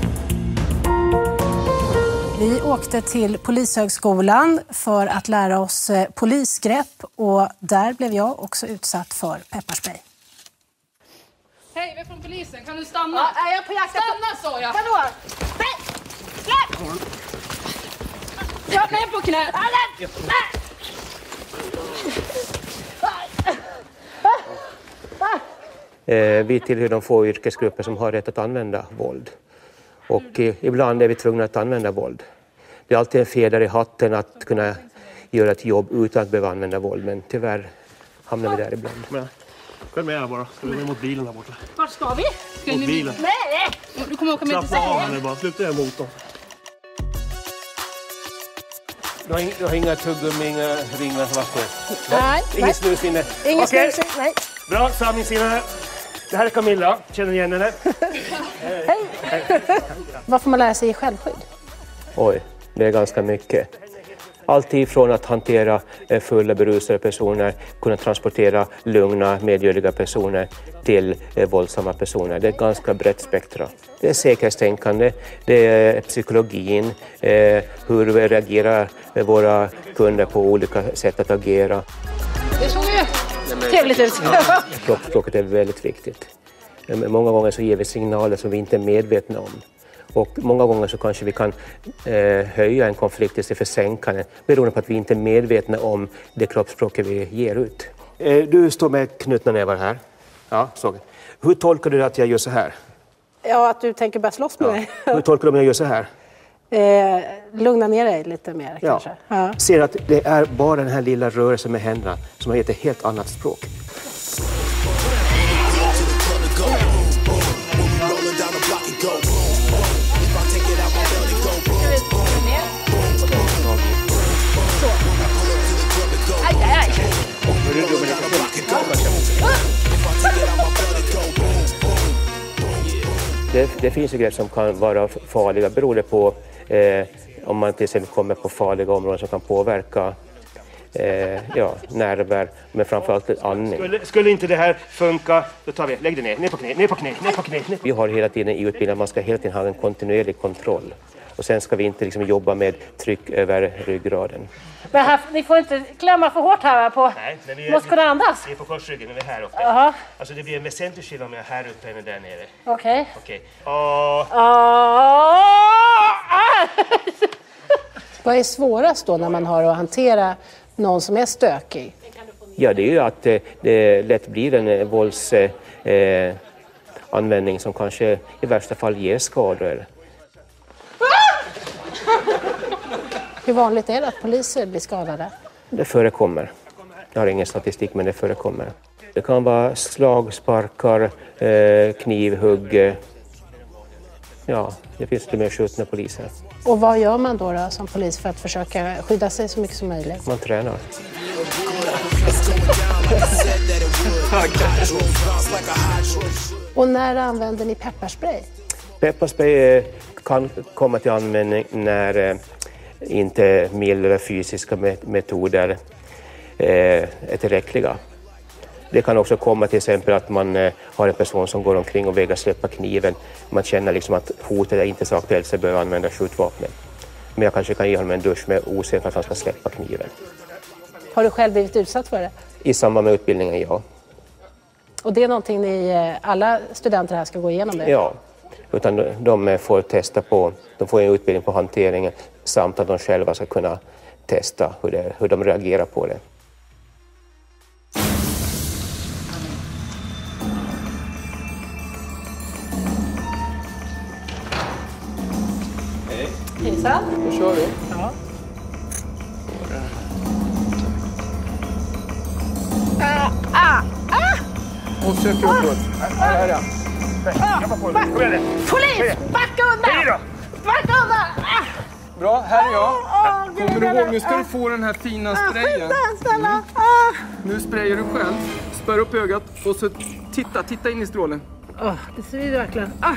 Vi åkte till Polishögskolan för att lära oss polisgrepp. Och där blev jag också utsatt för pepparspray. Hej, vi är från polisen. Kan du stanna? Ja, är jag på jakt? Stanna, sa jag. Vadå? Nej! Släpp! Jag är på knä. Eh, vi tillhör de få yrkesgrupper som har rätt att använda våld. Och eh, ibland är vi tvungna att använda våld. Det är alltid en fjäder i hatten att kunna göra ett jobb utan att behöva använda våld. Men tyvärr hamnar vi där ibland. Följ med här bara. Ska vi ner mot bilen här borta? Vart ska vi? Ska mot ni... bilen. Nej! Du kommer åka med till Slappa av här nu bara. Sluta er motorn. Du har, inga, du har inga tuggummi, inga ringar som vatten? Nej. Ingen snus inne? Ingen okay. snus, nej. Bra, samlingsinne. Det här är Camilla. Känner igen henne? Hej. Hej. Vad får man lära sig i självskydd? Oj, det är ganska mycket. Allt ifrån att hantera fulla berusade personer, kunna transportera lugna, medgörliga personer till eh, våldsamma personer. Det är ett ganska brett spektra. Det är säkerhetstänkande, det är psykologin, eh, hur vi reagerar våra kunder på olika sätt att agera. Det såg ju trevligt ut. Kroppsspråket är väldigt viktigt. Många gånger så ger vi signaler som vi inte är medvetna om. Och många gånger så kanske vi kan eh, höja en konflikt istället för sänka den, beroende på att vi inte är medvetna om det kroppsspråket vi ger ut. Eh, du står med knutna nävar här. Ja, så. Hur tolkar du att jag gör så här? Ja, att du tänker bara slåss med ja. mig. Hur tolkar du om jag gör så här? Eh, lugna ner dig lite mer ja. kanske. Ja. Ser att det är bara den här lilla rörelsen med händerna som har gett ett helt annat språk. Det, det finns ju grejer som kan vara farliga beroende på eh, om man till exempel kommer på farliga områden som kan påverka eh, ja, nerver, men framförallt andning. Skulle, skulle inte det här funka, då tar vi, lägg det ner, ner på knä, ner på knä, ner på knä. Ner. Vi har hela tiden i utbildningen, man ska hela tiden ha en kontinuerlig kontroll. Och sen ska vi inte liksom jobba med tryck över ryggraden. Men här, ni får inte klämma för hårt här på. Nej, men vi är, måste kunna andas. Vi är på korsryggen när vi är här uppe. Uh-huh. Alltså det blir en väsentlig skillnad om jag är här uppe än där nere. Okej. Okay. Okej. Okay. Oh. Oh. Vad är svårast då när man har att hantera någon som är stökig? Ja, det är ju att eh, det lätt blir en eh, våldsanvändning eh, som kanske i värsta fall ger skador. Hur vanligt är det att poliser blir skadade? Det förekommer. Jag har ingen statistik, men det förekommer. Det kan vara slag, sparkar, eh, knivhugg. Eh, ja, det finns till och med skjutna poliser. Och vad gör man då, då som polis för att försöka skydda sig så mycket som möjligt? Man tränar. Och när använder ni pepparspray? Pepparspray eh, kan komma till användning när eh, inte mildare fysiska metoder eh, är tillräckliga. Det kan också komma till exempel att man eh, har en person som går omkring och vägrar släppa kniven. Man känner liksom att hotet är inte så aktuellt så behöver använda skjutvapnet. Men jag kanske kan ge honom en dusch med osäker för att han ska släppa kniven. Har du själv blivit utsatt för det? I samband med utbildningen, ja. Och det är någonting ni, alla studenter här ska gå igenom det? Ja. Utan de får testa på, de får en utbildning på hanteringen samt att de själva ska kunna testa hur, det, hur de reagerar på det. polisen. Då kör vi. Ja. Ah, ah, ah. Och söker uppåt. Här, här, här. Jobba på dig. Kom igen. Polis! Backa undan! Hej då! Backa undan! Ah. Bra, här är jag. Ah, oh, Kommer du ihåg, nu ska du få den här fina sprayen. Mm. Ah. Nu sprayar du själv. Spär upp ögat och så titta, titta in i strålen. Oh, det ser vi verkligen. Ah.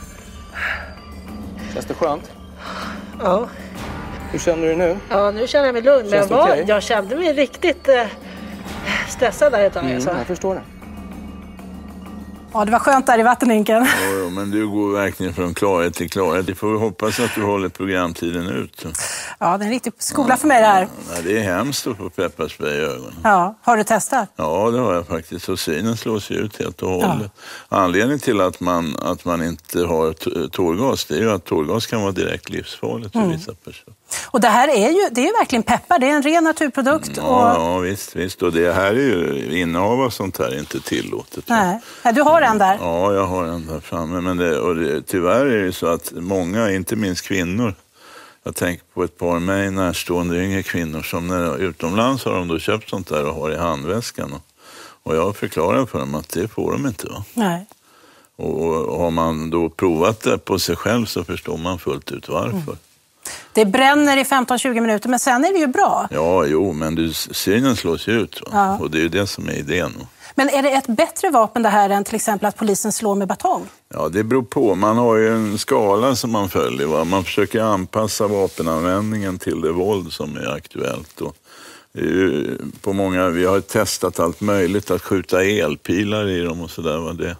Känns det skönt? Ja. Hur känner du nu? Ja, nu känner jag mig lugn. Men jag, var, okay? jag kände mig riktigt eh, stressad där ett tag. Mm, jag förstår det. Ja, det var skönt där i vattenhinken. Ja, men du går verkligen från klarhet till klarhet. Vi får hoppas att du håller programtiden ut. Ja, det är en riktig skola för mig det här. Ja, det är hemskt att få pepparspray i ögonen. Ja, har du testat? Ja, det har jag faktiskt. Och synen slås ju ut helt och hållet. Ja. Anledningen till att man, att man inte har tårgas, det är ju att tårgas kan vara direkt livsfarligt för mm. vissa personer. Och det här är ju, det är ju verkligen peppar, det är en ren naturprodukt. Ja, och... ja visst, visst. Och det här är ju, innehav av sånt här är inte tillåtet. Nej, ja, du har en där. Ja, jag har en där framme. Men det, och det, tyvärr är det så att många, inte minst kvinnor, jag tänker på ett par mig närstående yngre kvinnor som när utomlands har de då köpt sånt där och har i handväskan. Och, och jag förklarar för dem att det får de inte, va? Nej. Och, och har man då provat det på sig själv så förstår man fullt ut varför. Mm. Det bränner i femton till tjugo minuter, men sen är det ju bra. Ja, jo, men du, synen slås ju ut. Va? Ja. Och det är ju det som är idén. Va? Men är det ett bättre vapen det här än till exempel att polisen slår med batong? Ja, det beror på. Man har ju en skala som man följer. Va? Man försöker anpassa vapenanvändningen till det våld som är aktuellt. Och det är ju på många, vi har testat allt möjligt, att skjuta elpilar i dem och sådär. Va? Det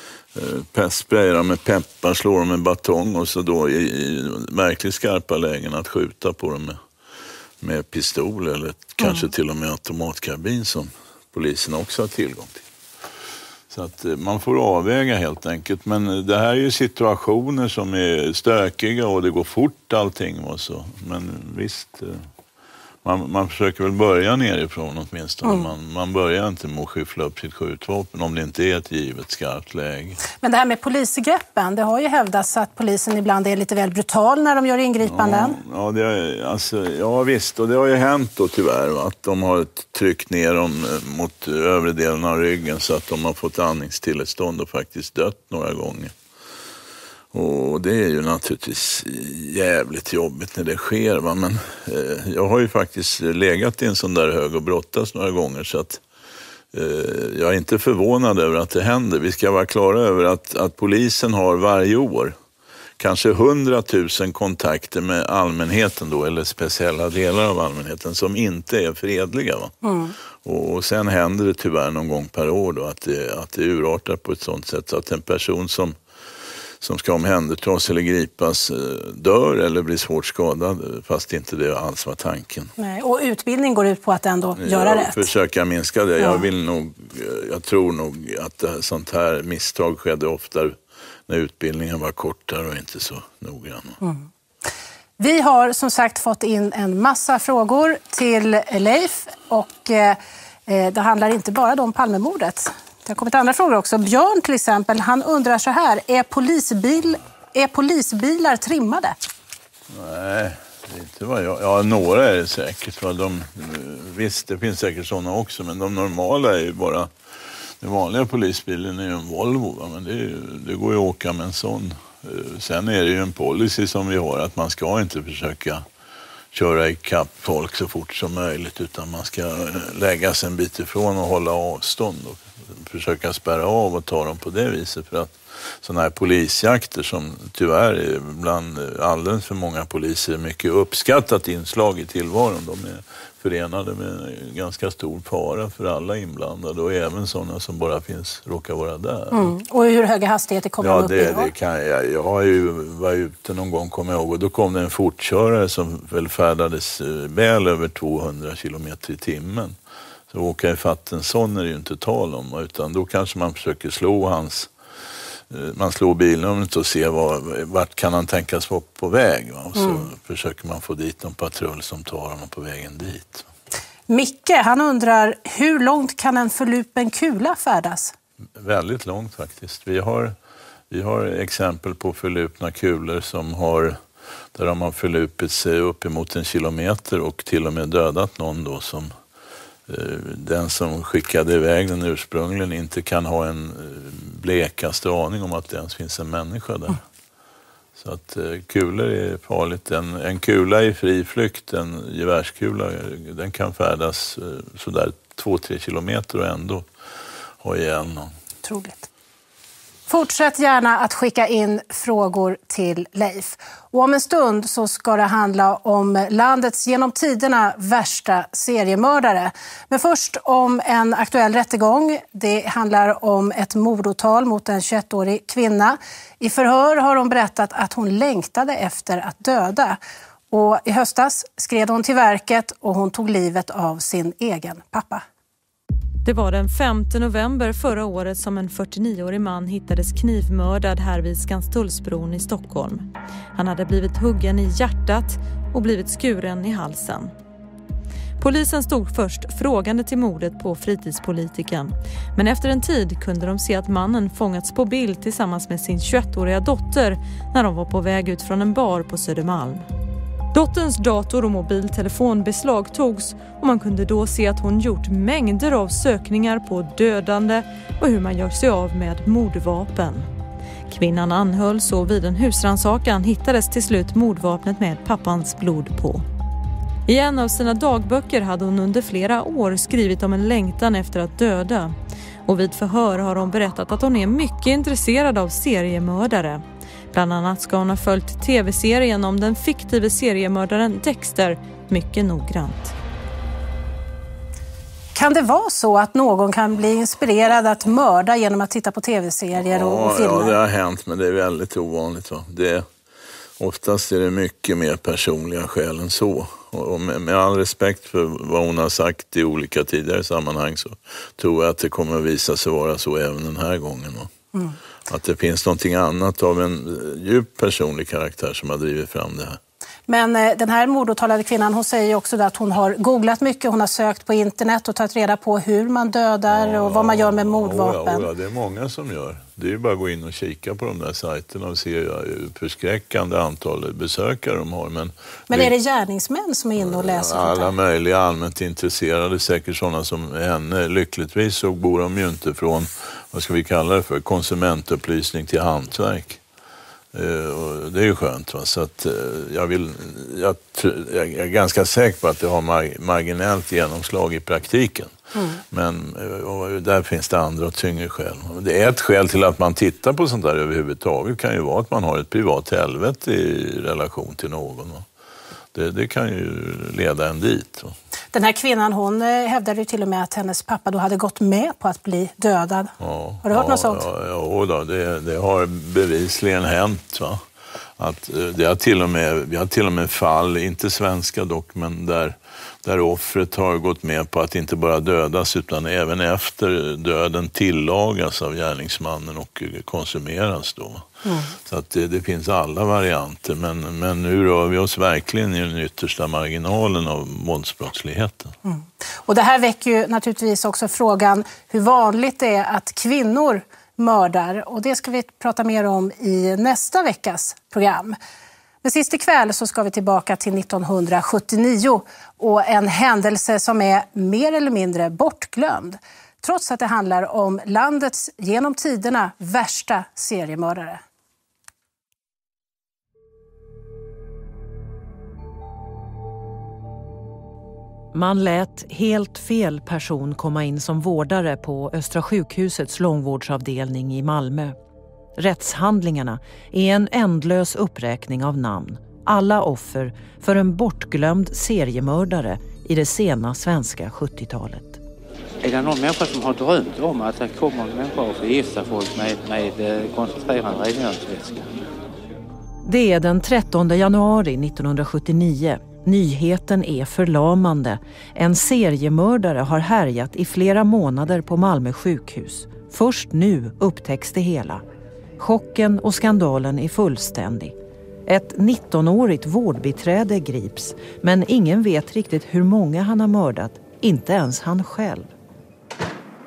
sprayar med peppar, slår dem med batong och så då i, i verkligt skarpa lägen att skjuta på dem med, med pistol eller mm. kanske till och med automatkarbin som polisen också har tillgång till. Så att man får avväga helt enkelt. Men det här är ju situationer som är stökiga och det går fort allting och så. Men visst, man, man försöker väl börja nerifrån åtminstone. Mm. Man, man börjar inte med att skyffla upp sitt skjutvapen om det inte är ett givet skarpt läge. Men det här med polisgreppen, det har ju hävdats att polisen ibland är lite väl brutal när de gör ingripanden. Ja, ja, det är, alltså, ja visst, och det har ju hänt då tyvärr va? Att de har tryckt ner dem mot övre delen av ryggen så att de har fått andningstillstånd och faktiskt dött några gånger. Och det är ju naturligtvis jävligt jobbigt när det sker. Va? Men eh, jag har ju faktiskt legat i en sån där hög och brottas några gånger så att eh, jag är inte förvånad över att det händer. Vi ska vara klara över att, att polisen har varje år kanske hundratusen kontakter med allmänheten då, eller speciella delar av allmänheten som inte är fredliga. Va? Mm. Och, och sen händer det tyvärr någon gång per år då, att, det, att det urartar på ett sånt sätt så att en person som som ska omhändertas eller gripas dör eller blir svårt skadad fast inte det alls var tanken. Nej, och utbildning går ut på att ändå göra rätt. Försöka minska det. Ja. Jag vill nog, jag tror nog att sånt här misstag skedde oftare när utbildningen var kortare och inte så noggrann. Mm. Vi har som sagt fått in en massa frågor till Leif och eh, det handlar inte bara om Palmemordet. Det har kommit andra frågor också. Björn till exempel, han undrar så här, är, polisbil, är polisbilar trimmade? Nej, det är inte vad jag... Ja, några är det säkert. Va? De, visst, det finns säkert sådana också, men de normala är ju bara... Den vanliga polisbilen är ju en Volvo, va? Men det, är, det går ju att åka med en sån. Sen är det ju en policy som vi har att man ska inte försöka köra ikapp folk så fort som möjligt utan man ska lägga sig en bit ifrån och hålla avstånd och försöka spärra av och ta dem på det viset för att sådana här polisjakter som tyvärr är bland alldeles för många poliser är mycket uppskattat inslag i tillvaron. De är förenade med ganska stor fara för alla inblandade och även sådana som bara finns råkar vara där. Mm. Och hur höga hastigheter kommer ja, man upp det, i då? det kan jag. Jag har ju varit ute någon gång, kommer jag ihåg, och då kom det en fortkörare som väl färdades väl över tvåhundra kilometer i timmen. Så åka i fatt en sån är det ju inte tal om, utan då kanske man försöker slå hans, man slår bilen och ser var, vart kan han tänkas vara på väg. Va? Och så mm. försöker man få dit någon patrull som tar honom på vägen dit. Micke, han undrar, hur långt kan en förlupen kula färdas? Väldigt långt faktiskt. Vi har, vi har exempel på förlupna kulor som har där har man förlupit sig uppemot en kilometer och till och med dödat någon då som den som skickade iväg den ursprungligen inte kan ha en blekaste aning om att det ens finns en människa där. Mm. Så att kulor är farligt. En, en kula i fri flykt, en gevärskula, den kan färdas sådär två, tre kilometer och ändå ha igen. Otroligt. Fortsätt gärna att skicka in frågor till Leif. Och om en stund så ska det handla om landets genom tiderna värsta seriemördare. Men först om en aktuell rättegång. Det handlar om ett mordåtal mot en tjugoettårig kvinna. I förhör har hon berättat att hon längtade efter att döda. Och i höstas skred hon till verket och hon tog livet av sin egen pappa. Det var den femte november förra året som en fyrtionioårig man hittades knivmördad här vid Skanstullsbron i Stockholm. Han hade blivit huggen i hjärtat och blivit skuren i halsen. Polisen stod först frågande till mordet på fritidspolitiken. Men efter en tid kunde de se att mannen fångats på bild tillsammans med sin tjugoettåriga dotter när de var på väg ut från en bar på Södermalm. Dotterns dator och mobiltelefon beslagtogs och man kunde då se att hon gjort mängder av sökningar på dödande och hur man gör sig av med mordvapen. Kvinnan anhölls och vid en husrannsakan hittades till slut mordvapnet med pappans blod på. I en av sina dagböcker hade hon under flera år skrivit om en längtan efter att döda. Och vid förhör har hon berättat att hon är mycket intresserad av seriemördare. Bland annat ska hon ha följt tv-serien om den fiktive seriemördaren Dexter mycket noggrant. Kan det vara så att någon kan bli inspirerad att mörda genom att titta på tv-serier och, ja, och filmer? Ja, det har hänt, men det är väldigt ovanligt. Va? Det, oftast är det mycket mer personliga skäl än så. Och med, med all respekt för vad hon har sagt i olika tidigare sammanhang så tror jag att det kommer att visa sig vara så även den här gången. Va? Mm. Att det finns någonting annat av en djup personlig karaktär som har drivit fram det här. Men eh, den här mordåtalade kvinnan, hon säger också att hon har googlat mycket. Hon har sökt på internet och tagit reda på hur man dödar ja, och vad man gör med mordvapen. Ja, ja, det är många som gör. Det är ju bara att gå in och kika på de där sajterna och se hur förskräckande antal besökare de har. Men, Men det, är det gärningsmän som är inne och läser? Alla möjliga allmänt intresserade, säkert sådana som henne. Lyckligtvis så bor de ju inte från, vad ska vi kalla det för, konsumentupplysning till hantverk. Uh, och det är ju skönt. Va? Så att, uh, jag, vill, jag, jag är ganska säker på att det har mar- marginellt genomslag i praktiken. Mm. Men uh, där finns det andra och tyngre skäl. Det är ett skäl till att man tittar på sånt där överhuvudtaget kan ju vara att man har ett privat helvete i relation till någon. Va? Det, det kan ju leda en dit. Va? Den här kvinnan, hon hävdade ju till och med att hennes pappa då hade gått med på att bli dödad. Ja, har du hört ja, något sånt? Ja, ja då, det, det har bevisligen hänt. Va? Att det har till och med, vi har till och med fall, inte svenska dock, men där, där offret har gått med på att inte bara dödas utan även efter döden tillagas av gärningsmannen och konsumeras då. Mm. Så att det, det finns alla varianter, men, men nu rör vi oss verkligen i den yttersta marginalen av våldsbrottsligheten. Mm. Och det här väcker ju naturligtvis också frågan hur vanligt det är att kvinnor mördar, och det ska vi prata mer om i nästa veckas program. Men sist ikväll så ska vi tillbaka till nittonhundrasjuttionio och en händelse som är mer eller mindre bortglömd. Trots att det handlar om landets genom tiderna värsta seriemördare. Man lät helt fel person komma in som vårdare på Östra sjukhusets långvårdsavdelning i Malmö. Rättshandlingarna är en ändlös uppräkning av namn. Alla offer för en bortglömd seriemördare i det sena svenska sjuttiotalet. Är det någon människa som har drömt om att det kommer en människa och förgifta folk med, med koncentrerad rengöringsvätska? Det är den trettonde januari nittonhundrasjuttionio. Nyheten är förlamande. En seriemördare har härjat i flera månader på Malmö sjukhus. Först nu upptäcks det hela. Chocken och skandalen är fullständig. Ett nittonårigt vårdbiträde grips, men ingen vet riktigt hur många han har mördat, inte ens han själv.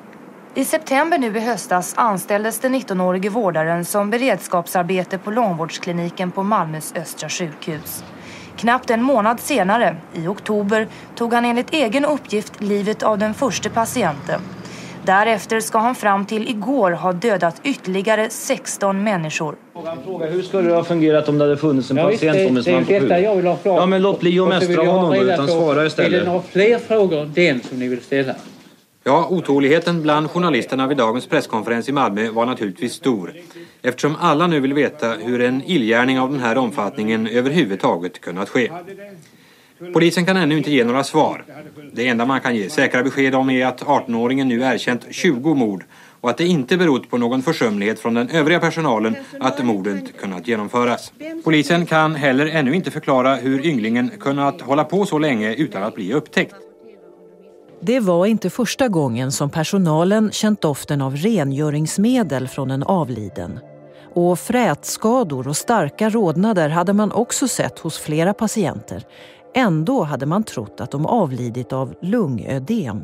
I september nu i höstas anställdes den nittonårige vårdaren som beredskapsarbete på långvårdskliniken på Malmös Östra sjukhus. Knappt en månad senare, i oktober, tog han enligt egen uppgift livet av den första patienten. Därefter ska han fram till igår ha dödat ytterligare sexton människor. Fråga, hur skulle det ha fungerat om det hade funnits en ja, patientombudsman på sjukhus? Jag vill ha klart. Ja, men låt bli och mästra honom utan svara istället. Är det några fler frågor än den som ni vill ställa? Ja, otåligheten bland journalisterna vid dagens presskonferens i Malmö var naturligtvis stor. Eftersom alla nu vill veta hur en illgärning av den här omfattningen överhuvudtaget kunnat ske. Polisen kan ännu inte ge några svar. Det enda man kan ge säkra besked om är att artonåringen nu erkänt tjugo mord och att det inte berott på någon försumlighet från den övriga personalen att mordet kunnat genomföras. Polisen kan heller ännu inte förklara hur ynglingen kunnat hålla på så länge utan att bli upptäckt. Det var inte första gången som personalen känt doften av rengöringsmedel från en avliden. Och frätskador och starka rodnader hade man också sett hos flera patienter. Ändå hade man trott att de avlidit av lungödem.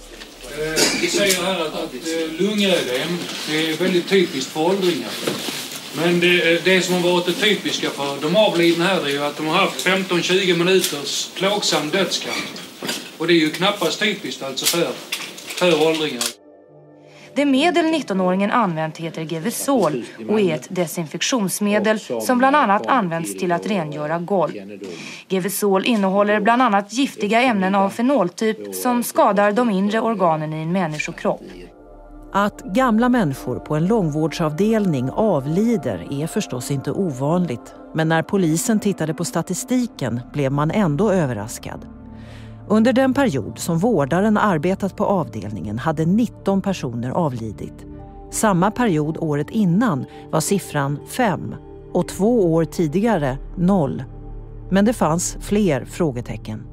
Vi säger här att, att lungödem är väldigt typiskt för åldringar. Men det, det som har varit det typiska för de avlidna här är ju att de har haft femton till tjugo minuters plågsam dödskamp. Och det är ju knappast typiskt alltså för, för åldringar. Det medel nittonåringen använt heter Gevesol och är ett desinfektionsmedel som bland annat används till att rengöra golv. Gevesol innehåller bland annat giftiga ämnen av fenoltyp som skadar de inre organen i en människokropp. Att gamla människor på en långvårdsavdelning avlider är förstås inte ovanligt. Men när polisen tittade på statistiken blev man ändå överraskad. Under den period som vårdaren arbetat på avdelningen hade nitton personer avlidit. Samma period året innan var siffran fem och två år tidigare noll. Men det fanns fler frågetecken.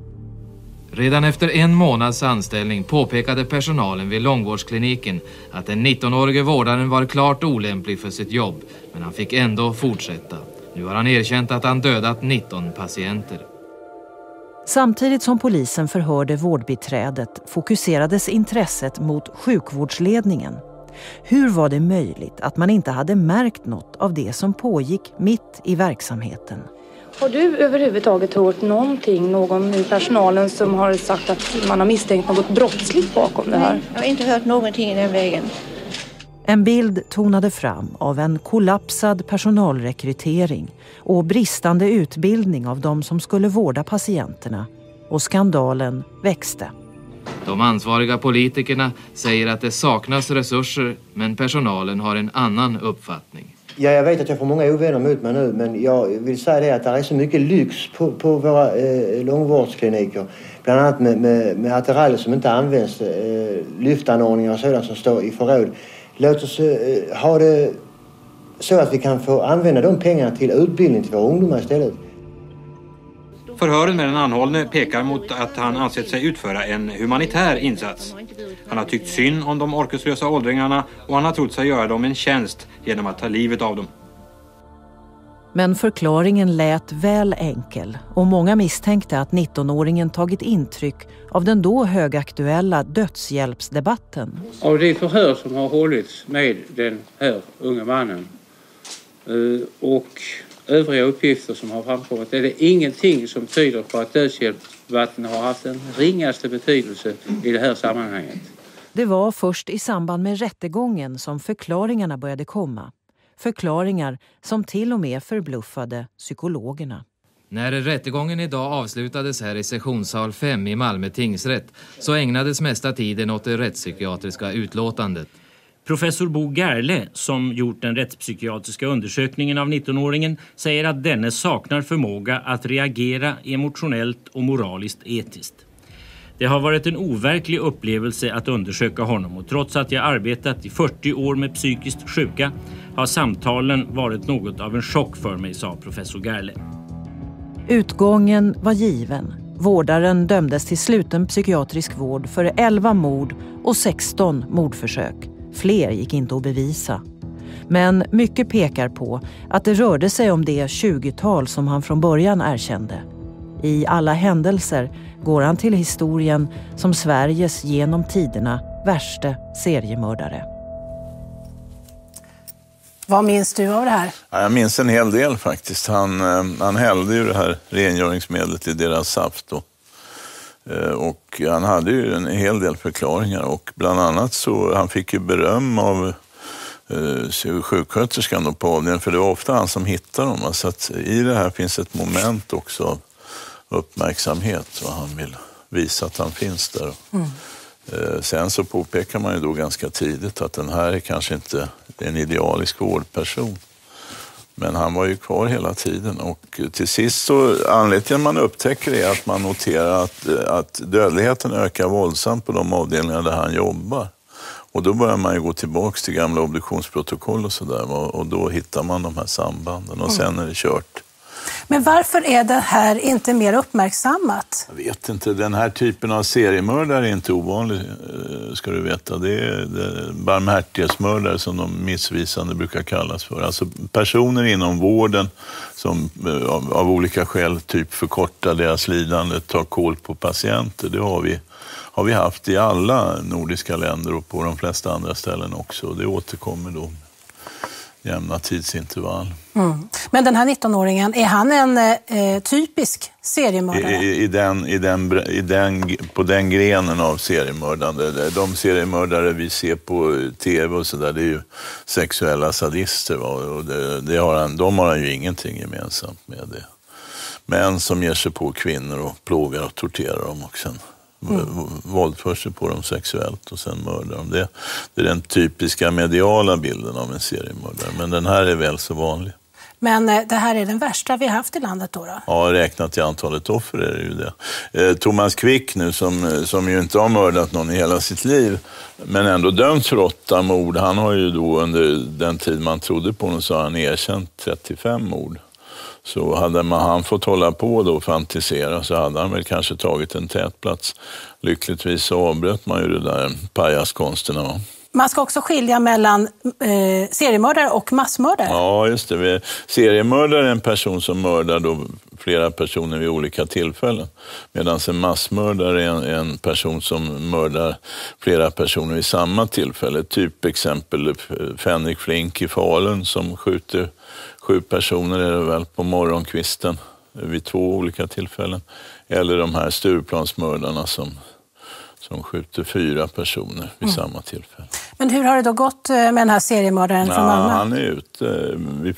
Redan efter en månads anställning påpekade personalen vid långvårdskliniken att den nittonårige vårdaren var klart olämplig för sitt jobb, men han fick ändå fortsätta. Nu har han erkänt att han dödat nitton patienter. Samtidigt som polisen förhörde vårdbiträdet fokuserades intresset mot sjukvårdsledningen. Hur var det möjligt att man inte hade märkt något av det som pågick mitt i verksamheten? Har du överhuvudtaget hört någonting, någon i personalen som har sagt att man har misstänkt något brottsligt bakom det här? Nej, jag har inte hört någonting i den vägen. En bild tonade fram av en kollapsad personalrekrytering och bristande utbildning av de som skulle vårda patienterna. Och skandalen växte. De ansvariga politikerna säger att det saknas resurser, men personalen har en annan uppfattning. Ja, jag vet att jag får många ovänner mot mig nu, men jag vill säga det att det är så mycket lyx på, på våra eh, långvårdskliniker. Bland annat med, med, med attiraljer som inte används, eh, lyftanordningar och sådant som står i förråd. Låt oss eh, ha det så att vi kan få använda de pengarna till utbildning till våra ungdomar istället. Förhören med den anhållne pekar mot att han ansett sig utföra en humanitär insats. Han har tyckt synd om de orkeslösa åldringarna och han har trott sig göra dem en tjänst genom att ta livet av dem. Men förklaringen lät väl enkel och många misstänkte att nittonåringen tagit intryck av den då högaktuella dödshjälpsdebatten. Av det förhör som har hållits med den här unga mannen och övriga uppgifter som har framkommit är det ingenting som tyder på att dödshjälpsdebatten har haft den ringaste betydelse i det här sammanhanget. Det var först i samband med rättegången som förklaringarna började komma. Förklaringar som till och med förbluffade psykologerna. När rättegången idag avslutades här i sessionssal fem i Malmö tingsrätt så ägnades mesta tiden åt det rättspsykiatriska utlåtandet. Professor Bo Gerle, som gjort den rättspsykiatriska undersökningen av nittonåringen, säger att denne saknar förmåga att reagera emotionellt och moraliskt etiskt. Det har varit en overklig upplevelse att undersöka honom och trots att jag arbetat i fyrtio år med psykiskt sjuka har samtalen varit något av en chock för mig, sa professor Gerle. Utgången var given. Vårdaren dömdes till sluten psykiatrisk vård för elva mord och sexton mordförsök. Fler gick inte att bevisa. Men mycket pekar på att det rörde sig om det tjugotal som han från början erkände. I alla händelser går han till historien som Sveriges genom tiderna värste seriemördare. Vad minns du av det här? Ja, jag minns en hel del faktiskt. Han, han hällde ju det här rengöringsmedlet i deras saft då. Och han hade ju en hel del förklaringar och bland annat så han fick ju beröm av eh, sjuksköterskan då på avdelningen, för det var ofta han som hittade dem. Så att i det här finns ett moment också av uppmärksamhet och han vill visa att han finns där. Mm. Eh, sen så påpekar man ju då ganska tidigt att den här är kanske inte en idealisk vårdperson. Men han var ju kvar hela tiden och till sist så anledningen man upptäcker är att man noterar att, att dödligheten ökar våldsamt på de avdelningar där han jobbar. Och då börjar man ju gå tillbaka till gamla obduktionsprotokoll och sådär och då hittar man de här sambanden och sen är det kört. Men varför är det här inte mer uppmärksammat? Jag vet inte, den här typen av seriemördare är inte ovanlig, ska du veta. Det är, det är barmhärtighetsmördare som de missvisande brukar kallas för. Alltså personer inom vården som av, av olika skäl typ förkortar deras lidande, tar koll på patienter. Det har vi, har vi haft i alla nordiska länder och på de flesta andra ställen också. Det återkommer då jämna tidsintervall. Mm. Men den här nittonåringen, är han en eh, typisk seriemördare? I, i, den, i, den, i den, på den grenen av seriemördande. De seriemördare vi ser på tv och sådär, det är ju sexuella sadister. Va? Och det, det har han, de har han ju ingenting gemensamt med det. Män som ger sig på kvinnor och plågar och torterar dem och sen Mm. våldför sig på dem sexuellt och sen mördar dem. Det, det är den typiska mediala bilden av en seriemördare, men den här är väl så vanlig. Men eh, det här är den värsta vi har haft i landet då? då? Ja, räknat till antalet offer är det ju det. Eh, Thomas Quick nu, som, som ju inte har mördat någon i hela sitt liv, men ändå dömts för åtta mord. Han har ju då under den tid man trodde på honom så har han erkänt trettiofem mord. Så hade man han fått hålla på då och fantisera så hade han väl kanske tagit en tätplats. Lyckligtvis så avbröt man ju det där pajaskonsterna. Man ska också skilja mellan eh, seriemördare och massmördare. Ja, just det. Seriemördare är en person som mördar då flera personer vid olika tillfällen. Medan en massmördare är en, en person som mördar flera personer vid samma tillfälle. Typ exempel Fänrik Flink i Falun som skjuter sju personer är det väl på morgonkvisten vid två olika tillfällen. Eller de här Stureplansmördarna som, som skjuter fyra personer vid mm. samma tillfälle. Men hur har det då gått med den här seriemördaren från Malmö? Han är ute,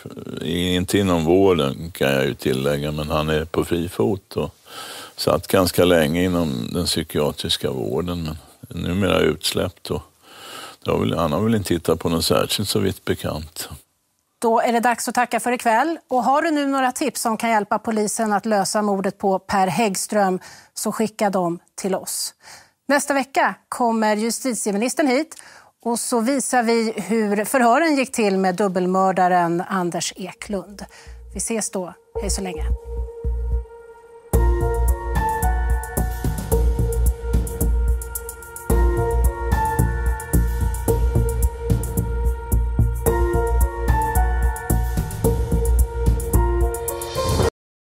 inte inom vården kan jag ju tillägga, men han är på fri fot och satt ganska länge inom den psykiatriska vården, men numera utsläppt och har väl, han har väl inte tittat på något särskilt så vitt bekant. Då är det dags att tacka för ikväll. Och har du nu några tips som kan hjälpa polisen att lösa mordet på Per Häggström så skicka dem till oss. Nästa vecka kommer justitieministern hit och så visar vi hur förhören gick till med dubbelmördaren Anders Eklund. Vi ses då. Hej så länge.